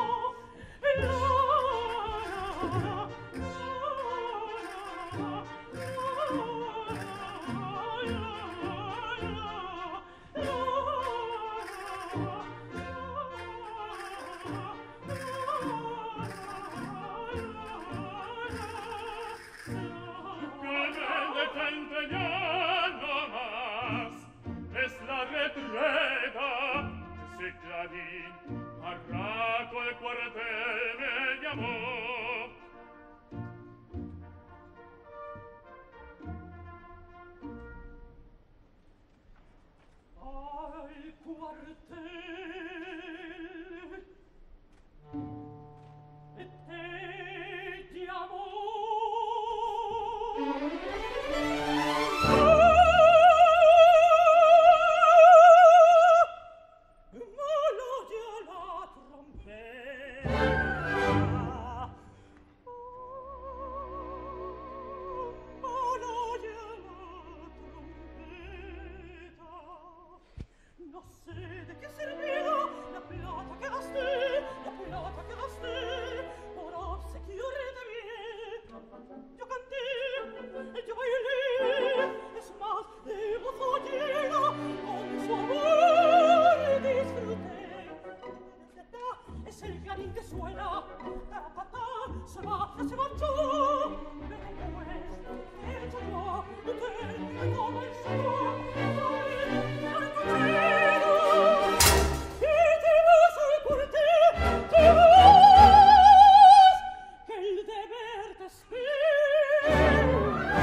Detente ya no más, es la retreta. Si Clarín a rato el cuartel me llamó. Al cuartel te llamó. Malo ya la trompeta. Malo ya la trompeta. No sé de qué servirá la plata que gasté por obsequiarte bien. Yo canté, yo bailé, es más, de gozo llena, con su amor disfruté. Es el clarín que suena, ta-ta-ta, se marchó. Pero después, hecho yo, me comenzó al cochero. Y te vas al cuartel, te vas, que el deber te espera.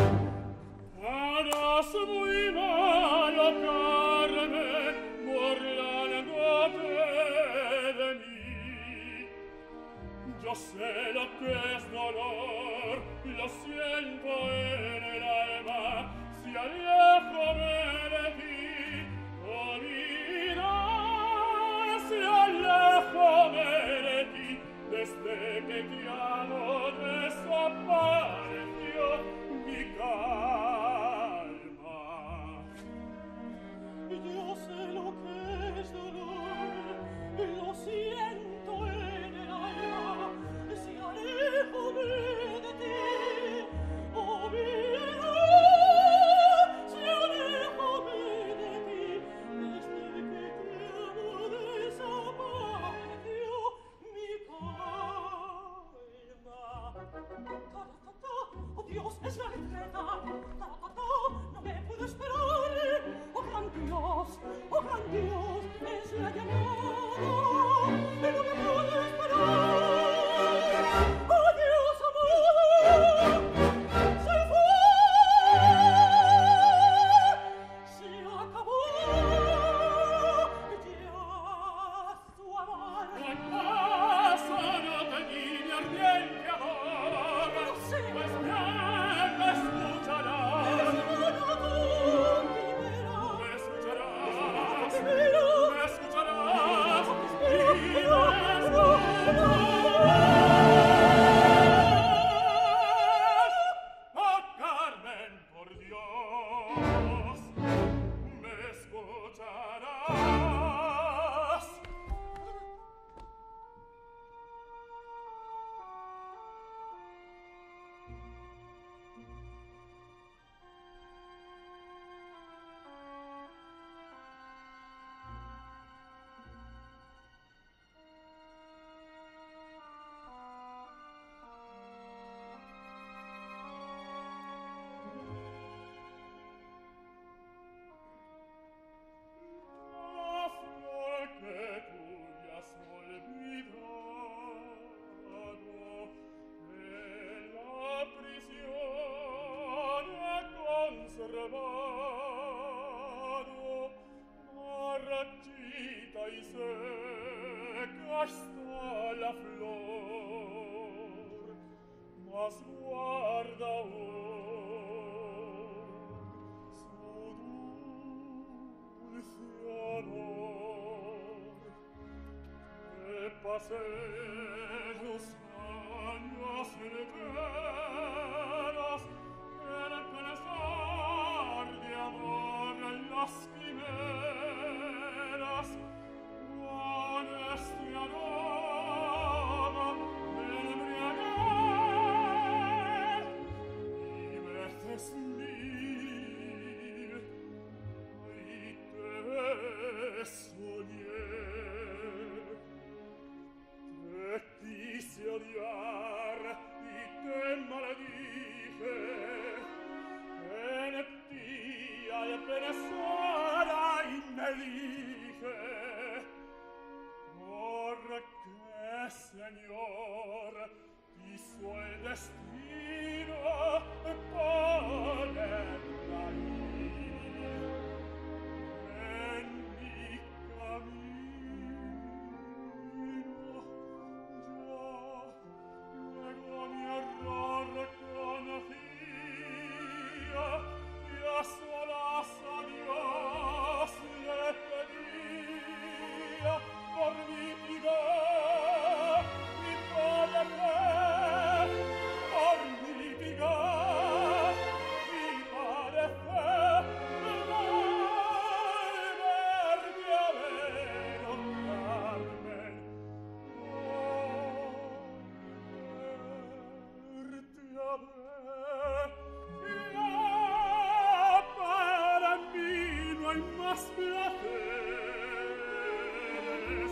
Harás muy malo, Carmen, burlándote de mí. Yo sé lo que es dolor, lo siento en el alma, si aléjame de ti, olvidar, si aléjame de ti, desde que te amo desapareció mi calma. Yo sé lo que es dolor, lo siento en el alma, si aléjame de ti, oh mi placeres, años enteros, en pensar de amor en las quimeras, con este aroma me embriagué, y veces mil, y te soñé. Te quise odiar y te maldije, en tía y pensara y me dije, porque, Señor, quiso el destino ponerla ahí, en mi camino. Luego mi error conocía y a solas a Dios le pedía por mitigar mi padecer, por mitigar mi padecer, volverme a ver, oh Carmen, volverte a ver. Ya para mí no hay más placeres,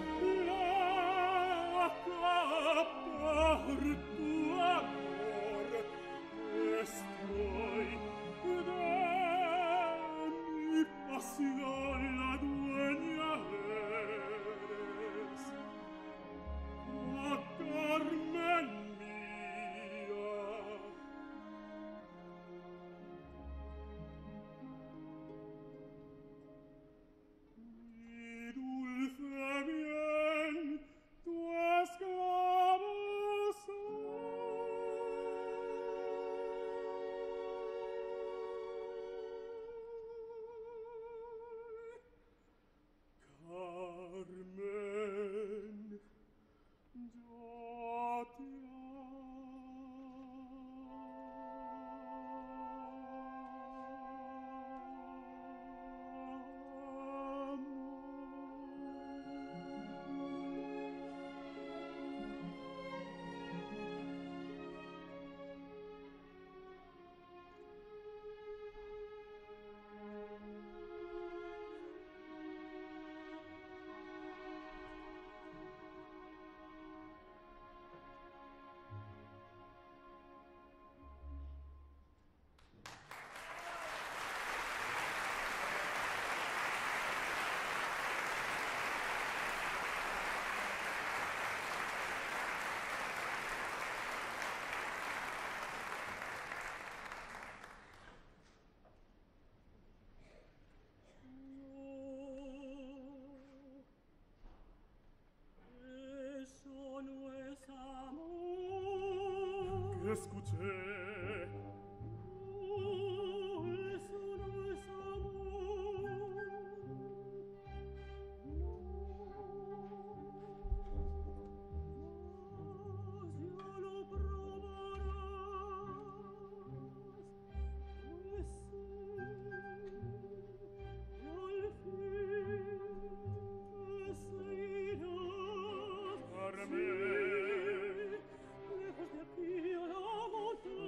loca por tu amor estoy, de mi pasión la dueña eres, oh Carmen mía. Mi dulce bien, tu esclavo Carmen, yo te Eso no es amor. ¿Qué escuché? Eso no es amor. Mas ya lo probarás. Pues sí, y al fin me seguirás. Carmen, lejos de aquí a la montaña.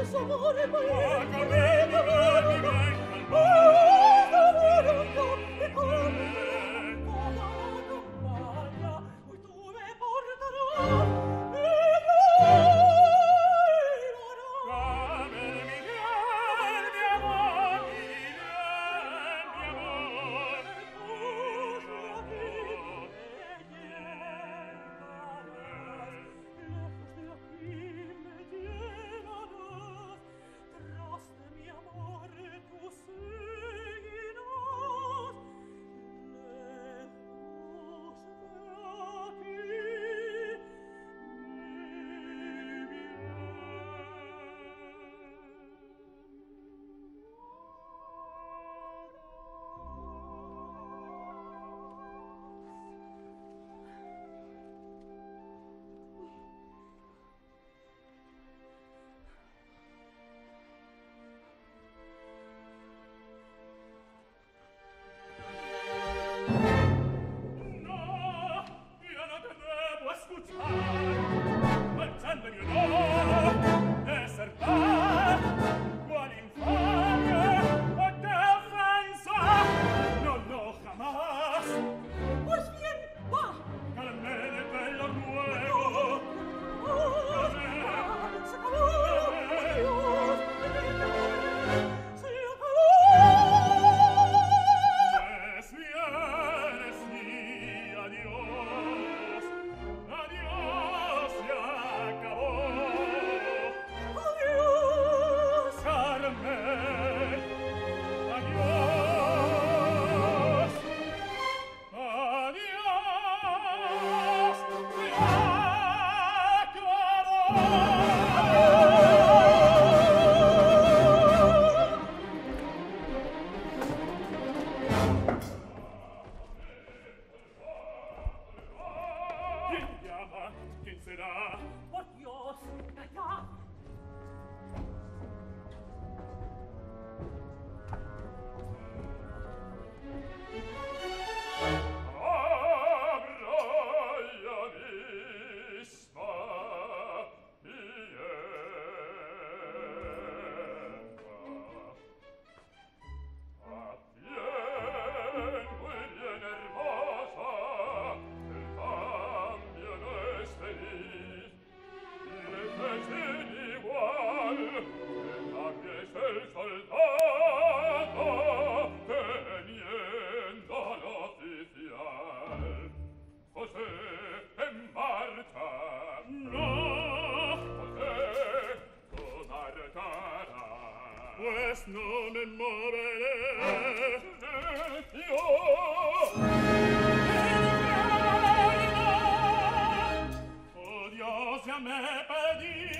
Pues no me moveré yo. Oh Dios, ya me perdí.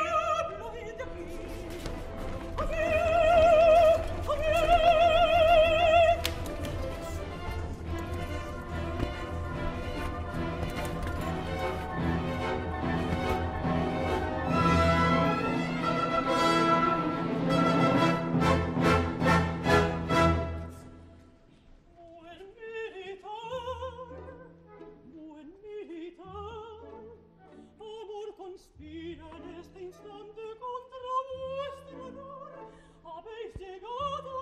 Conspira en este instante contra vuestro honor. Habéis llegado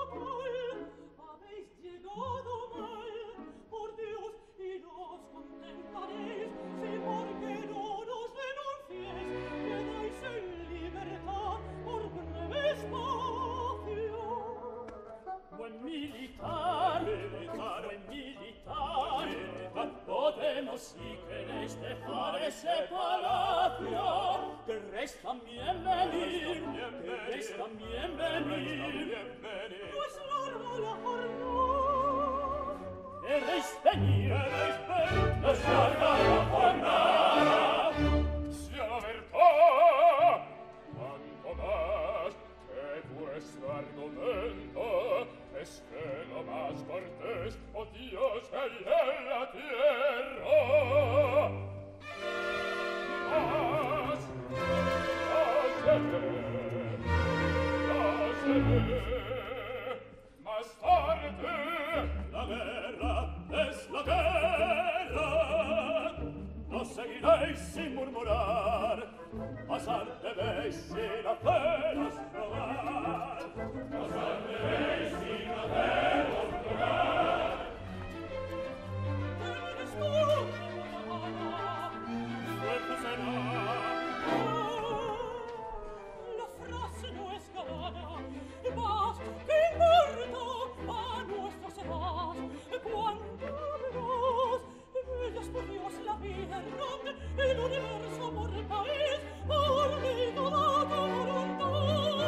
mal, por Dios, y nos contentaréis, si porque no nos denunciéis, quedáis en libertad por breve espacio. Buen militar, podemos si queréis dejar ese palacio. Querréis también venir, No es larga la jornada. Querréis venir, No es larga la jornada. Sia la verdad, tanto más que vuestro argumento es que lo más cortés, oh Dios, hay en la tierra. Más tarde, la guerra es la guerra. No seguiréis sin murmurar. pasar debéis sin haceros rogar. Pasar debéis sin haceros rogar. Eres tú, Fuerza será. la frase no es gana, mas que importa a nuestro serás. Cuando verás, ellos por Dios la vieron, el universo por el país, olvidada tu voluntad.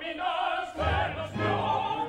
final se nos dio.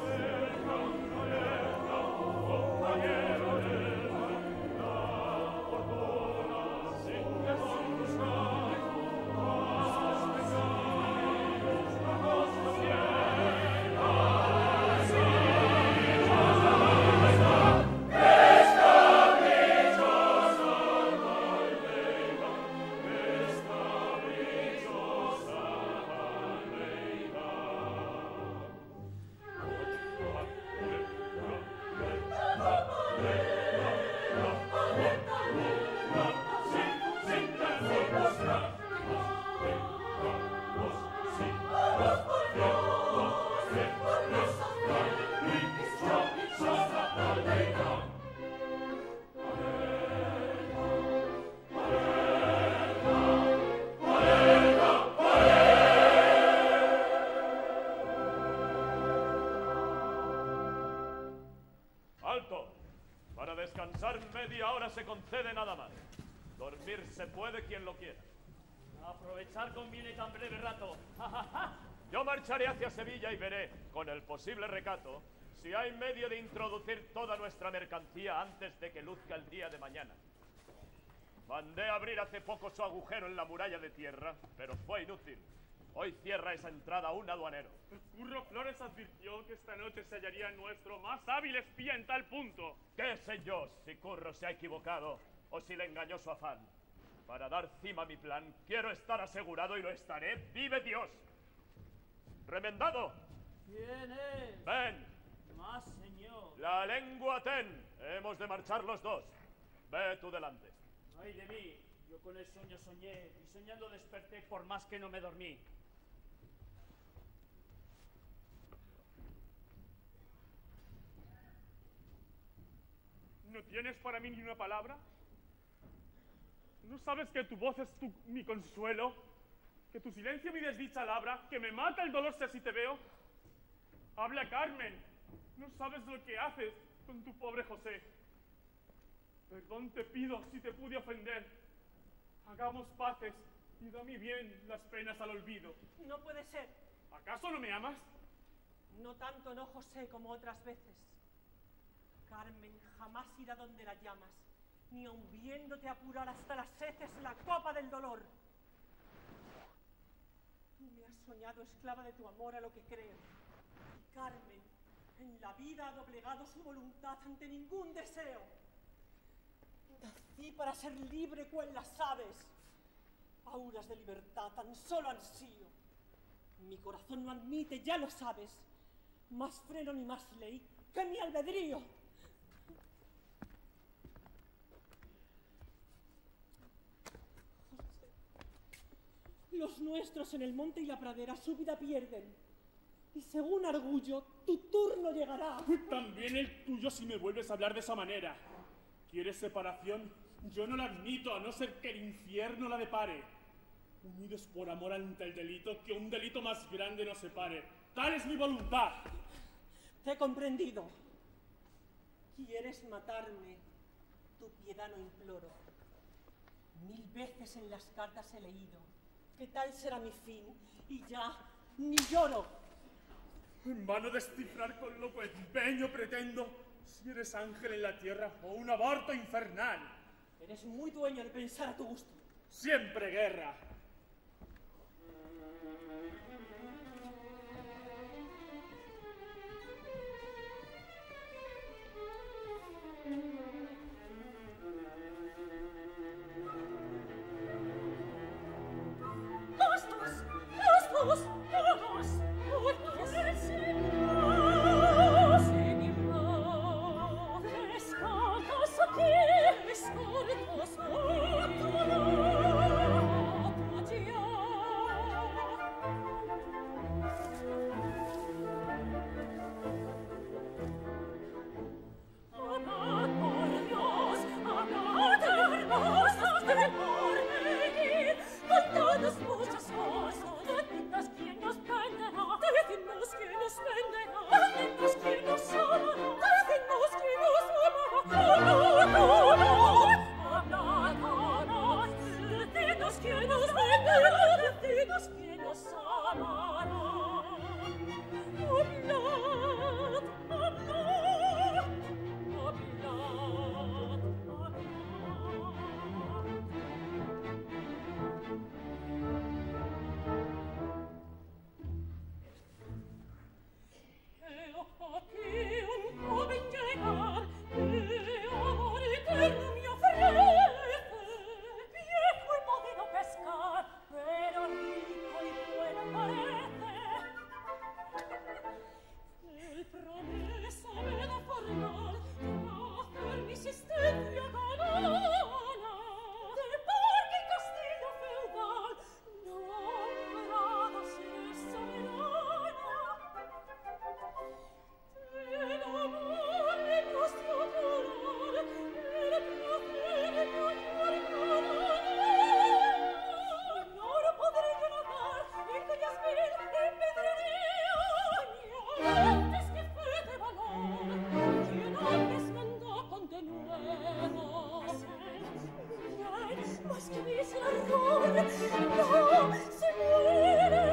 Se concede nada más. Dormir se puede quien lo quiera. Aprovechar conviene tan breve rato. Yo marcharé hacia Sevilla y veré, con el posible recato, si hay medio de introducir toda nuestra mercancía antes de que luzca el día de mañana. Mandé abrir hace poco su agujero en la muralla de tierra, pero fue inútil. Hoy cierra esa entrada un aduanero. Curro Flores advirtió que esta noche se hallaría nuestro más hábil espía en tal punto. ¿Qué sé yo si Curro se ha equivocado o si le engañó su afán? Para dar cima a mi plan, quiero estar asegurado y lo estaré. ¡Vive Dios! ¡Remendado! ¿Quién es? ¡Ven! Más, señor. La lengua ten. Hemos de marchar los dos. Ve tú delante. Ay de mí. Yo con el sueño soñé y soñando desperté por más que no me dormí. ¿No tienes para mí ni una palabra? ¿No sabes que tu voz es mi consuelo? ¿Que tu silencio mi desdicha labra? ¿Que me mata el dolor si así te veo? Habla, Carmen. No sabes lo que haces con tu pobre José. Perdón te pido si te pude ofender. Hagamos paces y da mi bien las penas al olvido. No puede ser. ¿Acaso no me amas? No tanto, no, José, como otras veces. Carmen jamás irá donde la llamas, ni aun viéndote apurar hasta las heces la copa del dolor. Tú me has soñado esclava de tu amor a lo que creo. Y Carmen, en la vida ha doblegado su voluntad ante ningún deseo. Nací para ser libre cual las aves. Auras de libertad tan solo ansío. Mi corazón no admite, ya lo sabes, más freno ni más ley que mi albedrío. Los nuestros en el monte y la pradera su vida pierden. Y según Argullo, tu turno llegará. También el tuyo si me vuelves a hablar de esa manera. ¿Quieres separación? Yo no la admito, a no ser que el infierno la depare. Unidos por amor ante el delito, que un delito más grande nos separe. ¡Tal es mi voluntad! Te he comprendido. ¿Quieres matarme? Tu piedad no imploro. 1000 veces en las cartas he leído que tal será mi fin, y ya ni lloro. En vano descifrar con loco empeño pretendo si eres ángel en la tierra o un aborto infernal. Eres muy dueño de pensar a tu gusto. Siempre guerra. Muchas cosas, de pintas quien nos más que ves el horror, no se muere.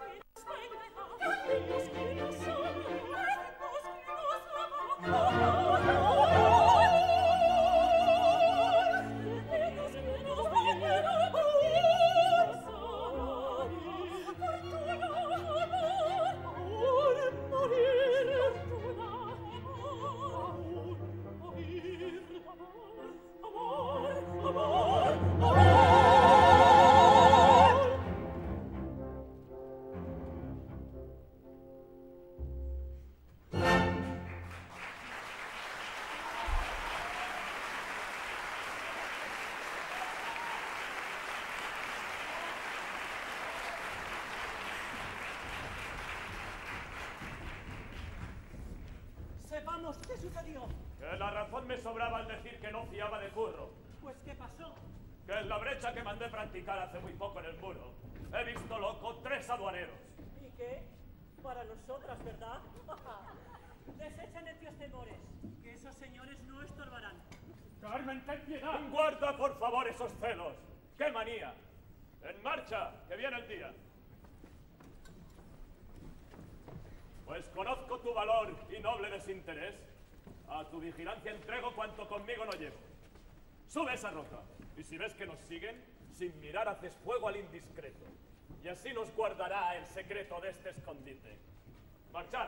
Oh, vamos, ¿qué sucedió? Que la razón me sobraba al decir que no fiaba de Curro. Pues, ¿qué pasó? Que en la brecha que mandé practicar hace muy poco en el muro, he visto loco 3 aduaneros. ¿Y qué? Para nosotras, ¿verdad? Desecha necios temores, que esos señores no estorbarán. Carmen, ten piedad. Guarda, por favor, esos celos. ¡Qué manía! ¡En marcha, que viene el día! Pues conozco tu valor y noble desinterés. A tu vigilancia entrego cuanto conmigo no llevo. Sube esa roca, y si ves que nos siguen, sin mirar haces fuego al indiscreto. Y así nos guardará el secreto de este escondite. ¡Marchad!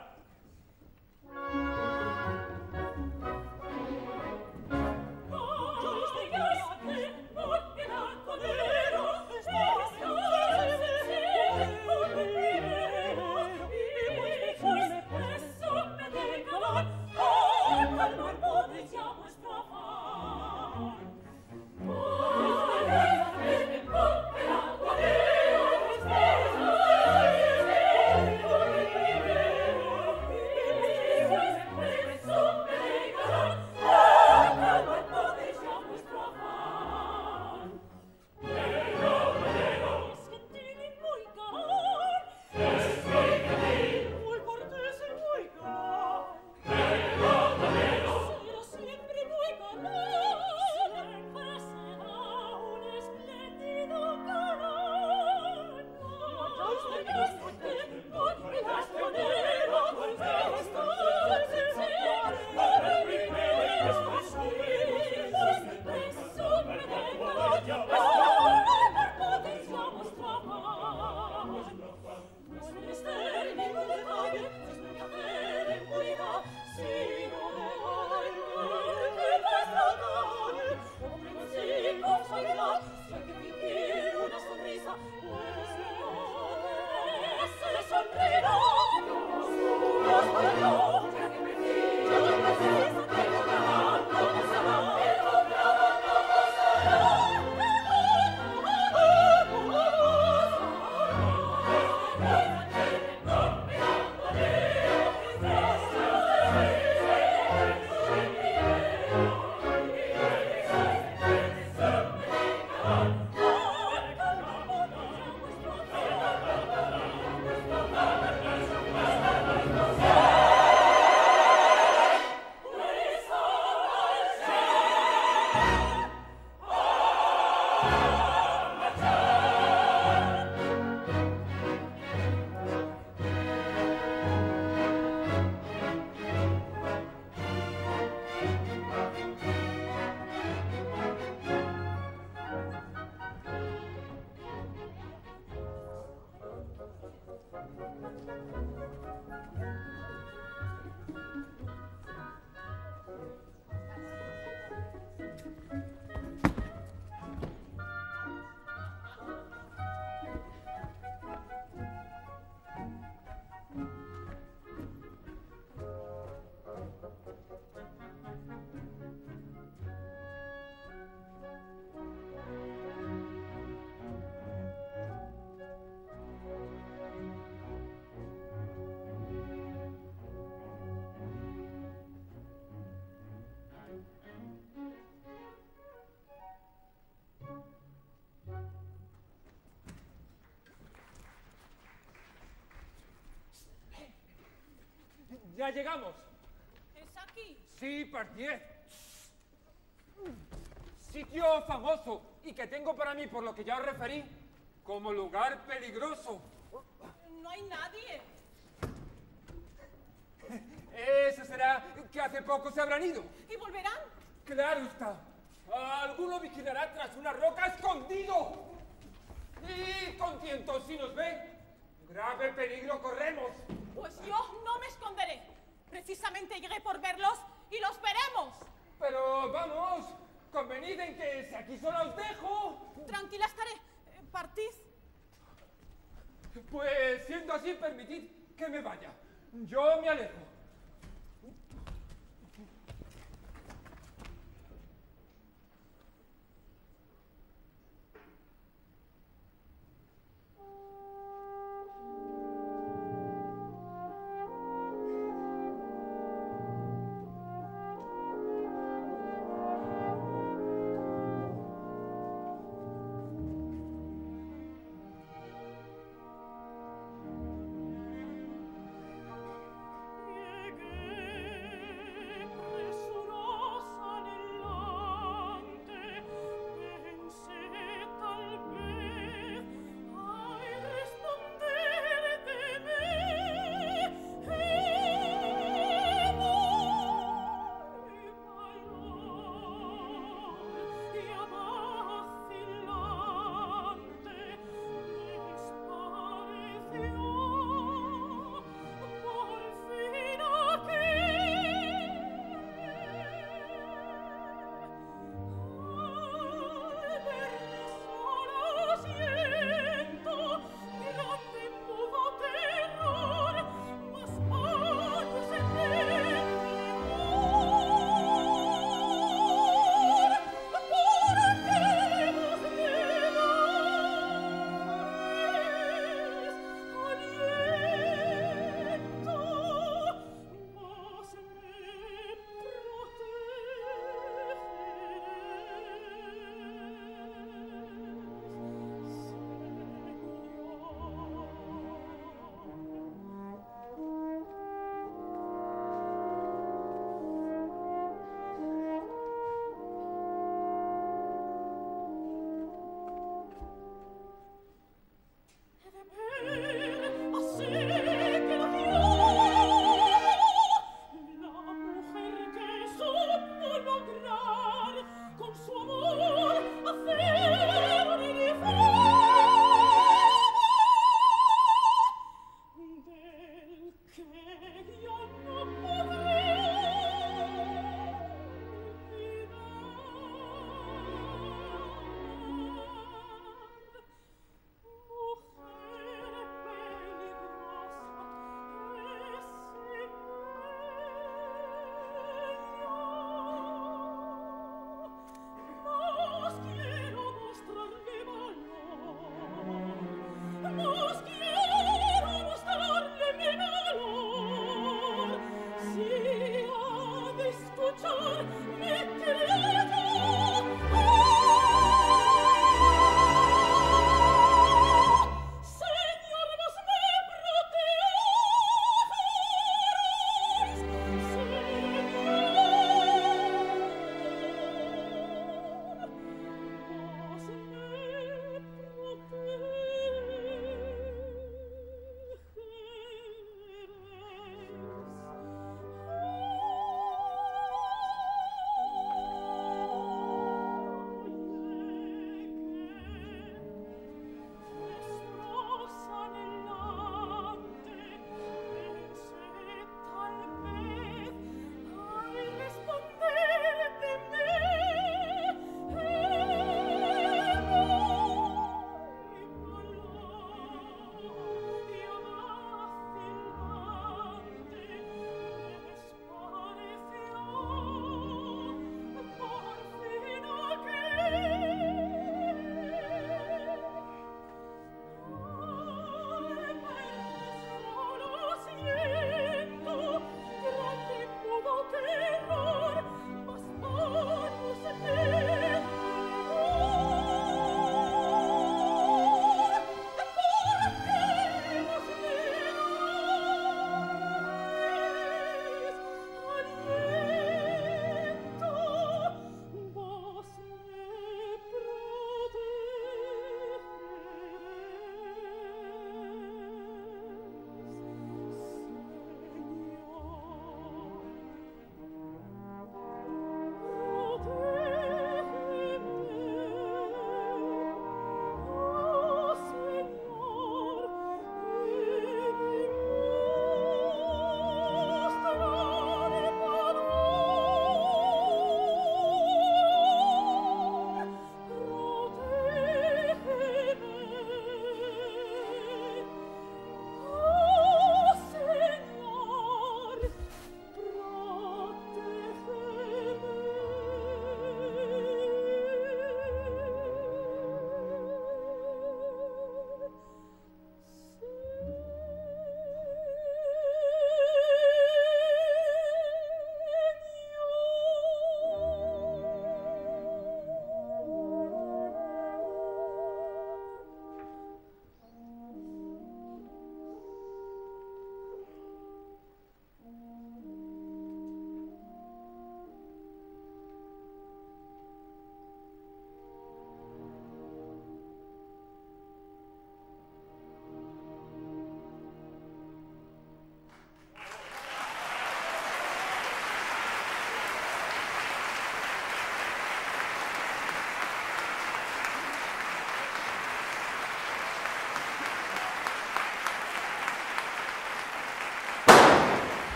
¡Ya llegamos! ¿Es aquí? Sí, Pardiez. Sitio famoso y que tengo para mí, por lo que ya os referí, como lugar peligroso. No hay nadie. Ese será que hace poco se habrán ido. ¿Y volverán? Claro está. Alguno vigilará tras una roca escondido. Y contento si nos ve. Grave peligro corremos. Pues yo no me esconderé. Precisamente llegué por verlos y los veremos. Pero vamos, convenid en que si aquí solo os dejo. Tranquila estaré. Partid. Pues siendo así, permitid que me vaya. Yo me alejo.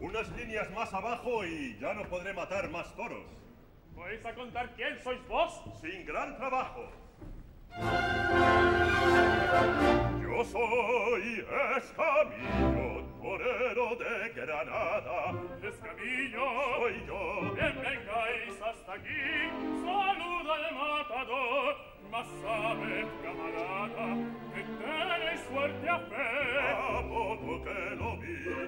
Unas líneas más abajo y ya no podré matar más toros. ¿Vais a contar quién sois vos? Sin gran trabajo. Yo soy Escamillo, torero de Granada. Escamillo, soy yo. Bien vengáis hasta aquí, saluda al matador. Mas sabe, camarada, que tenéis suerte a fe. A poco que lo vi,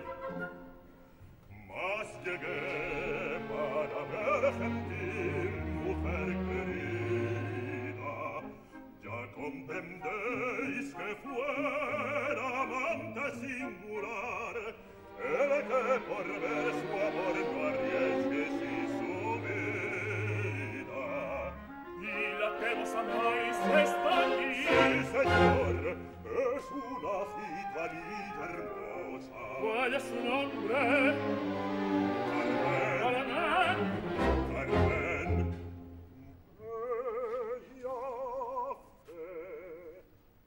mas llegué para ver gentil mujer querida. Ya comprendéis que fuera amante singular, el que por ver su amor no arriesgue si su vida. Y la que vos amáis está aquí. Sí, señor, es una gitanilla hermosa. ¿Cuál es su nombre? Carmen. Carmen. Carmen. Bella fe.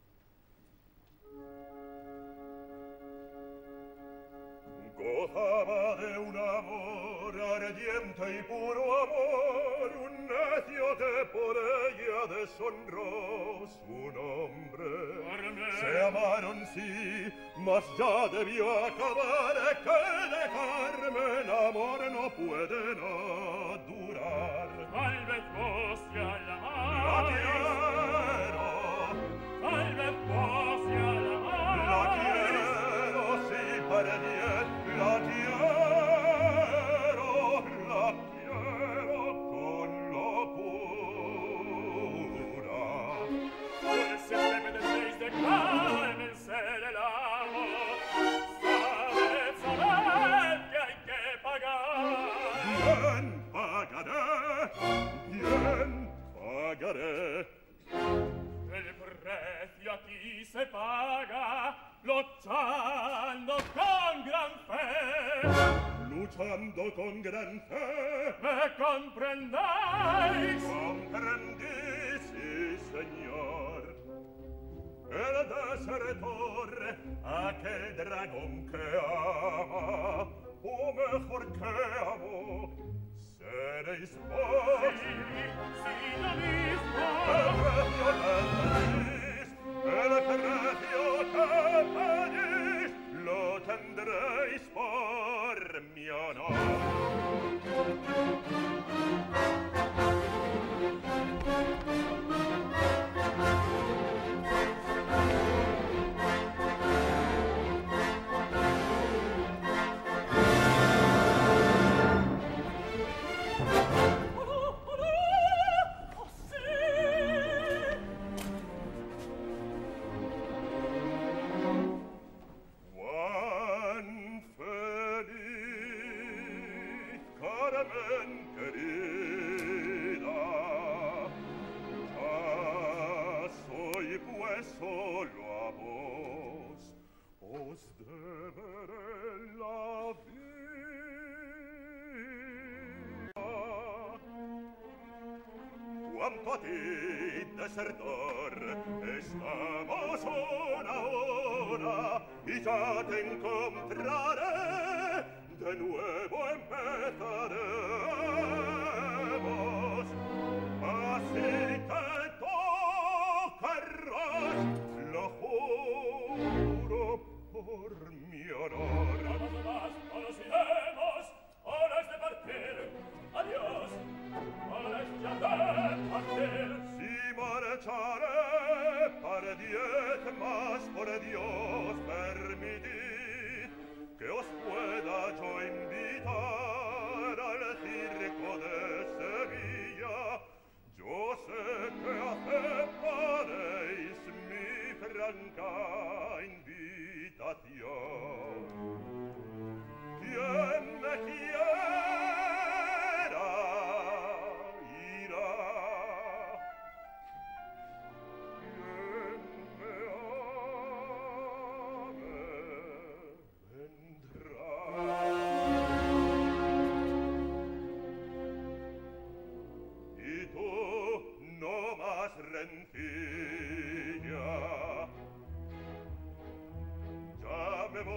Gozaba de un amor ardiente y puro amor, un necio que por ella deshonró su nombre. Carmen. Se amaron, sí, mas ya debió acabar, que de Carmen amor no puede no durar. Tal vez vos ya la La amáis. quiero, Tal vez vos ya la amáis. la quiero, si perdiera. La quiero con locura. Por si me pretendéis de Carmen ser el amo, sabed que hay que pagar. Bien pagaré, bien pagaré. El precio aquí se paga luchando con gran fe. Luchando con gran fe. ¿Me comprendéis? Comprendí, sí, señor. El desertor, aquel dragón que ama, o mejor que amo, seréis vos. Sí, lo mismo. El precio que pedís, lo tendréis por mi honor. Cuán feliz, Carmen querida, ya soy pues solo a vos, os deberé la vida. Cuanto a ti, desertor, estamos una hora y ya te encontraré, de nuevo empezaremos. Así que tocarás, lo juro por mi honor. Vamos, ahora sí iremos, hora es de partir. Adiós, hora es ya de partir. Si marcharé, pardiet, mas por Dios permitid que os pueda yo invitar al circo de Sevilla. Yo sé que aceptaréis mi franca invitación. Quien me quiera irá. Quien me ame vendrá. Y tú no más rencilla. Ya me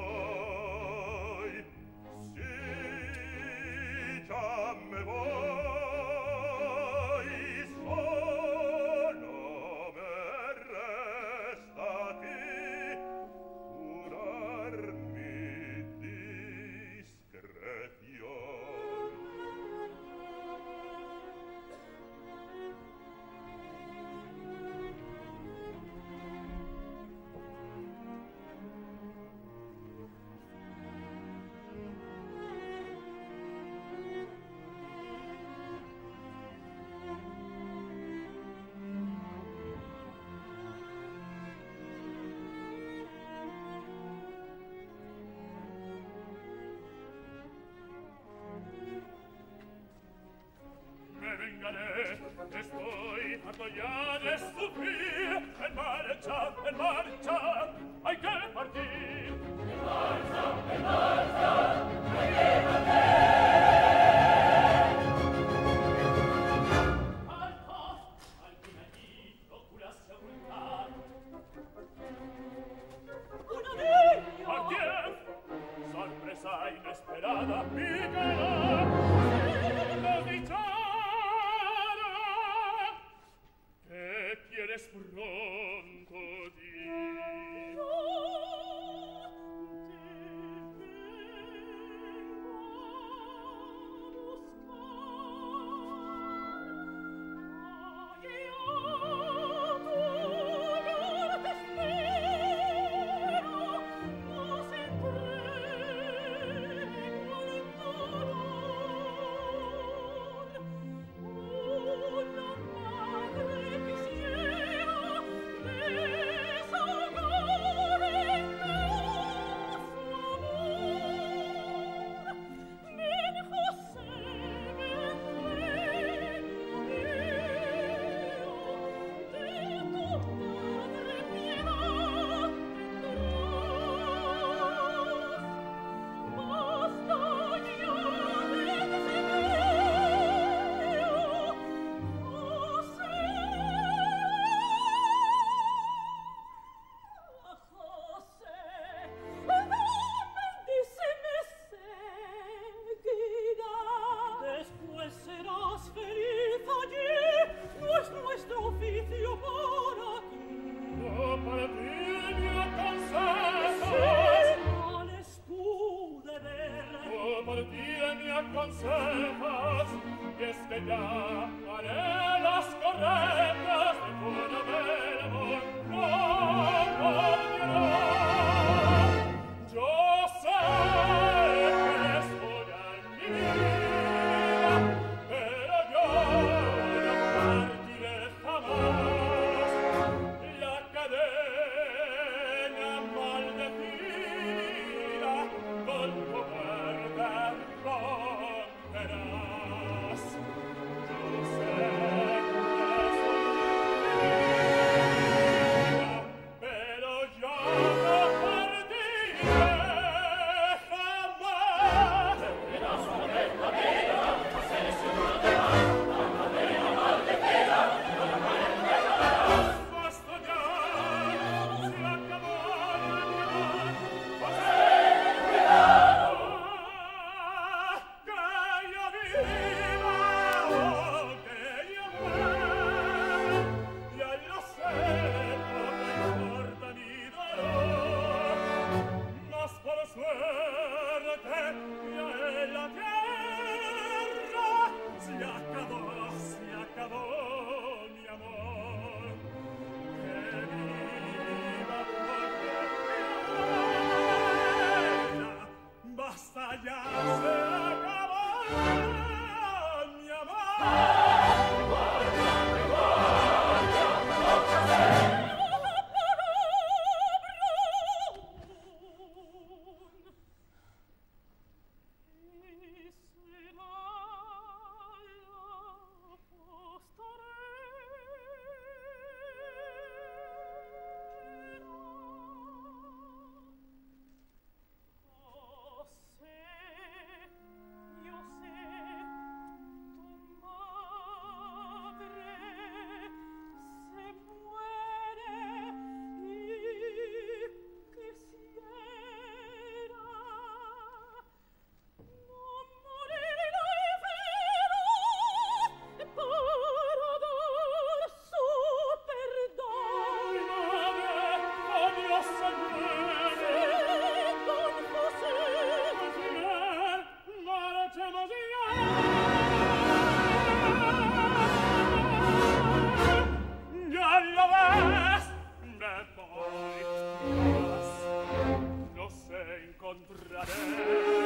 marcharé. Estoy harto ya de sufrir. En marcha, hay que partir. En marcha, hay que partir. Sorpresa inesperada, pícara, desdichada. ¿Qué quieres pronto dir? Aconsejas, y es que ya haré las correctas de fuera del amor. No, por Dios, yo sé que estoy en mi vida, pero yo no partiré jamás. La cadena maldecida con tu muerte romperás. Yo sé que soy pero yo no partiré jamás. Verás morir la vida, hacer su la cadena maldecida, con la muerte romperás. Basta ya, se acabó el amor, basta ya, se acabó mi amor. Guarda, ya lo ves, me voy, mas nos encontraremos.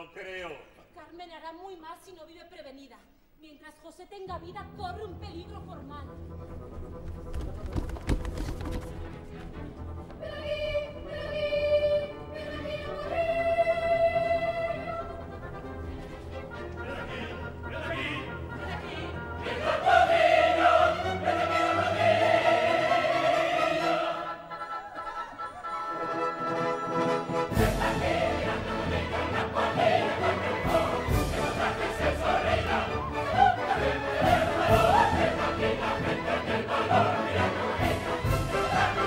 lo creo. Carmen hará muy mal si no vive prevenida. Mientras José tenga vida, corre un peligro formal. ¡Viva!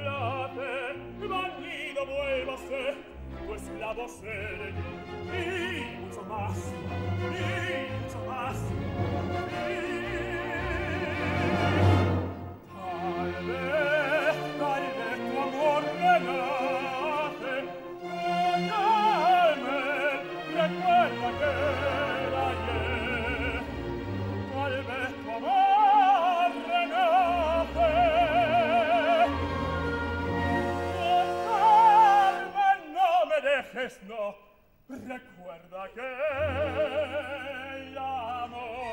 complace, bandido, vuélvase, tu esclavo seré yo, y mucho más, y mucho más. Tal vez tu amor renace, recuerda que era ayer. Tal vez tu amor renace. Carmen, no me dejes, no. Recuerda que el amor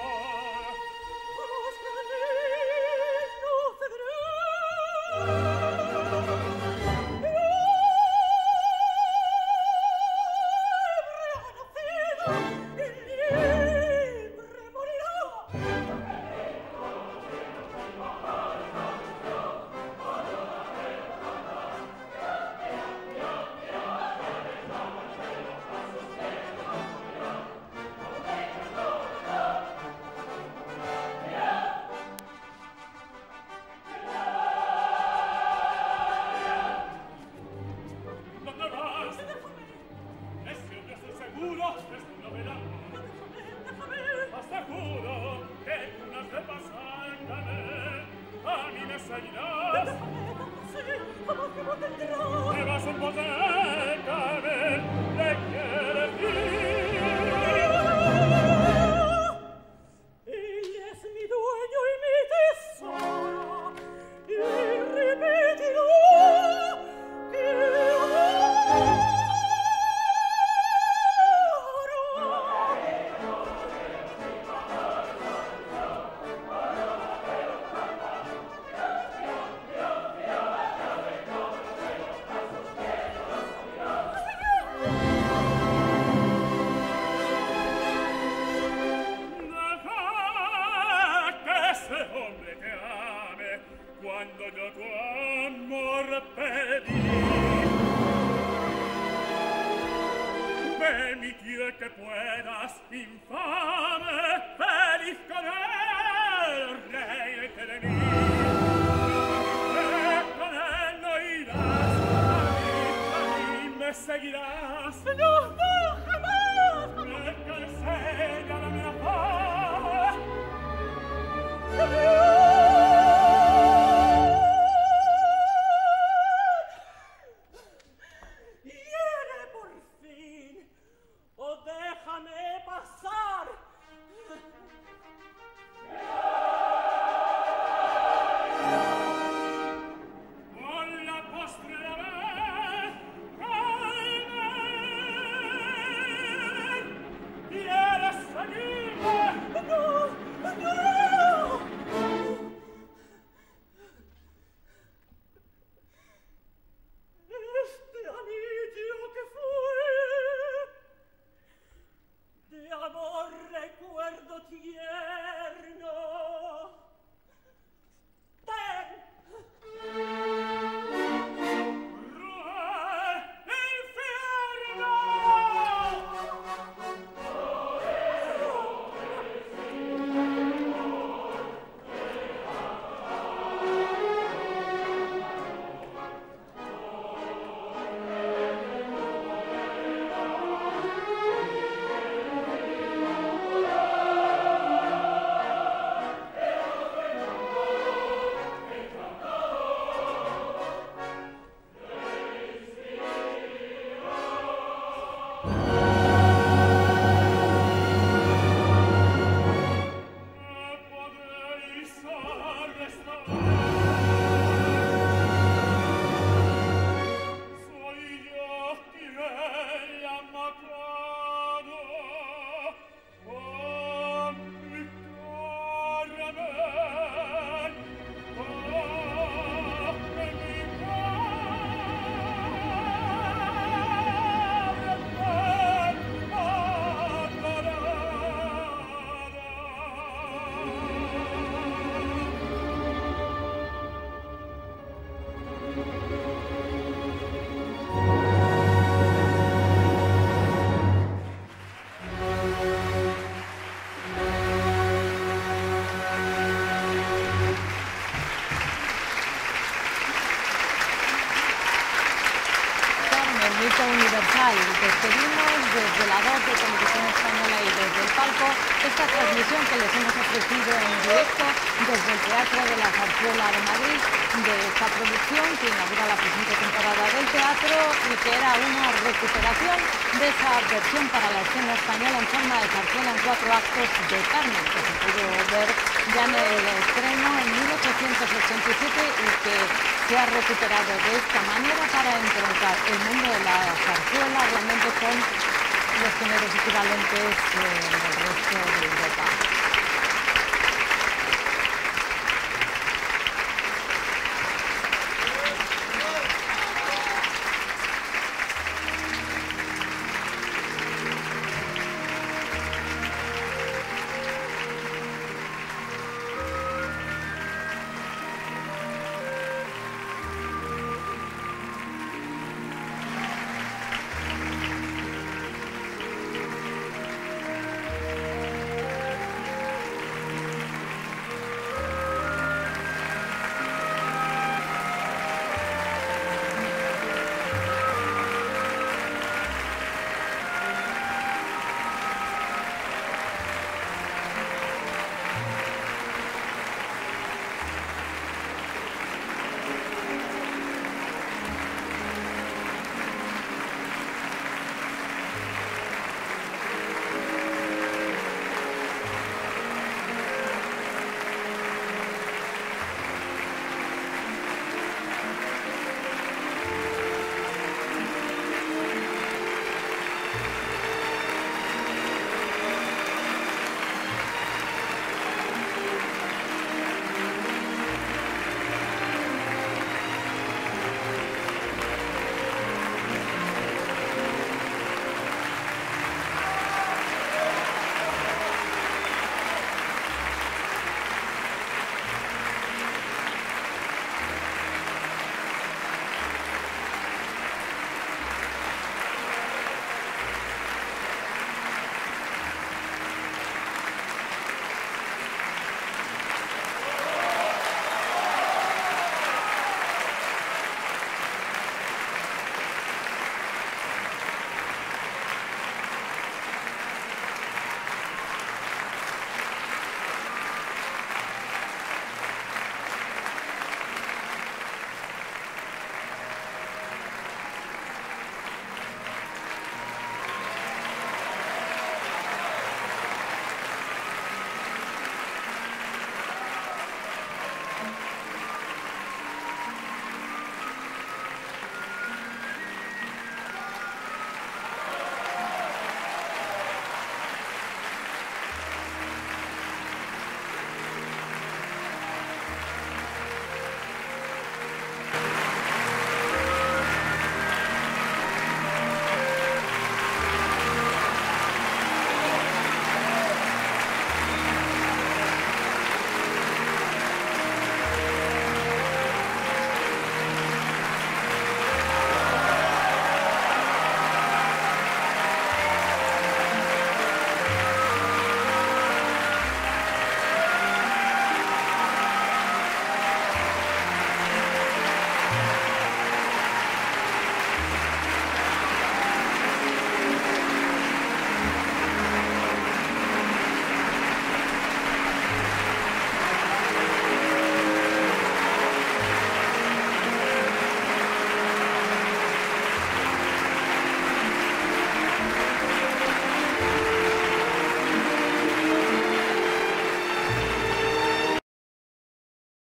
Mito Universal. Despedimos desde la voz de Televisión Española y desde el palco esta transmisión que les hemos ofrecido en directo desde el Teatro de la Zarzuela de Madrid, de esta producción que inaugura la presente temporada del teatro y que era una recuperación de esa versión para la escena española en forma de zarzuela en 4 actos de Carmen, que se pudo ver ya en el estreno en 1887 y que se ha recuperado de esta manera para entroncar el mundo de la zarzuela realmente con los géneros equivalentes en el resto de Europa.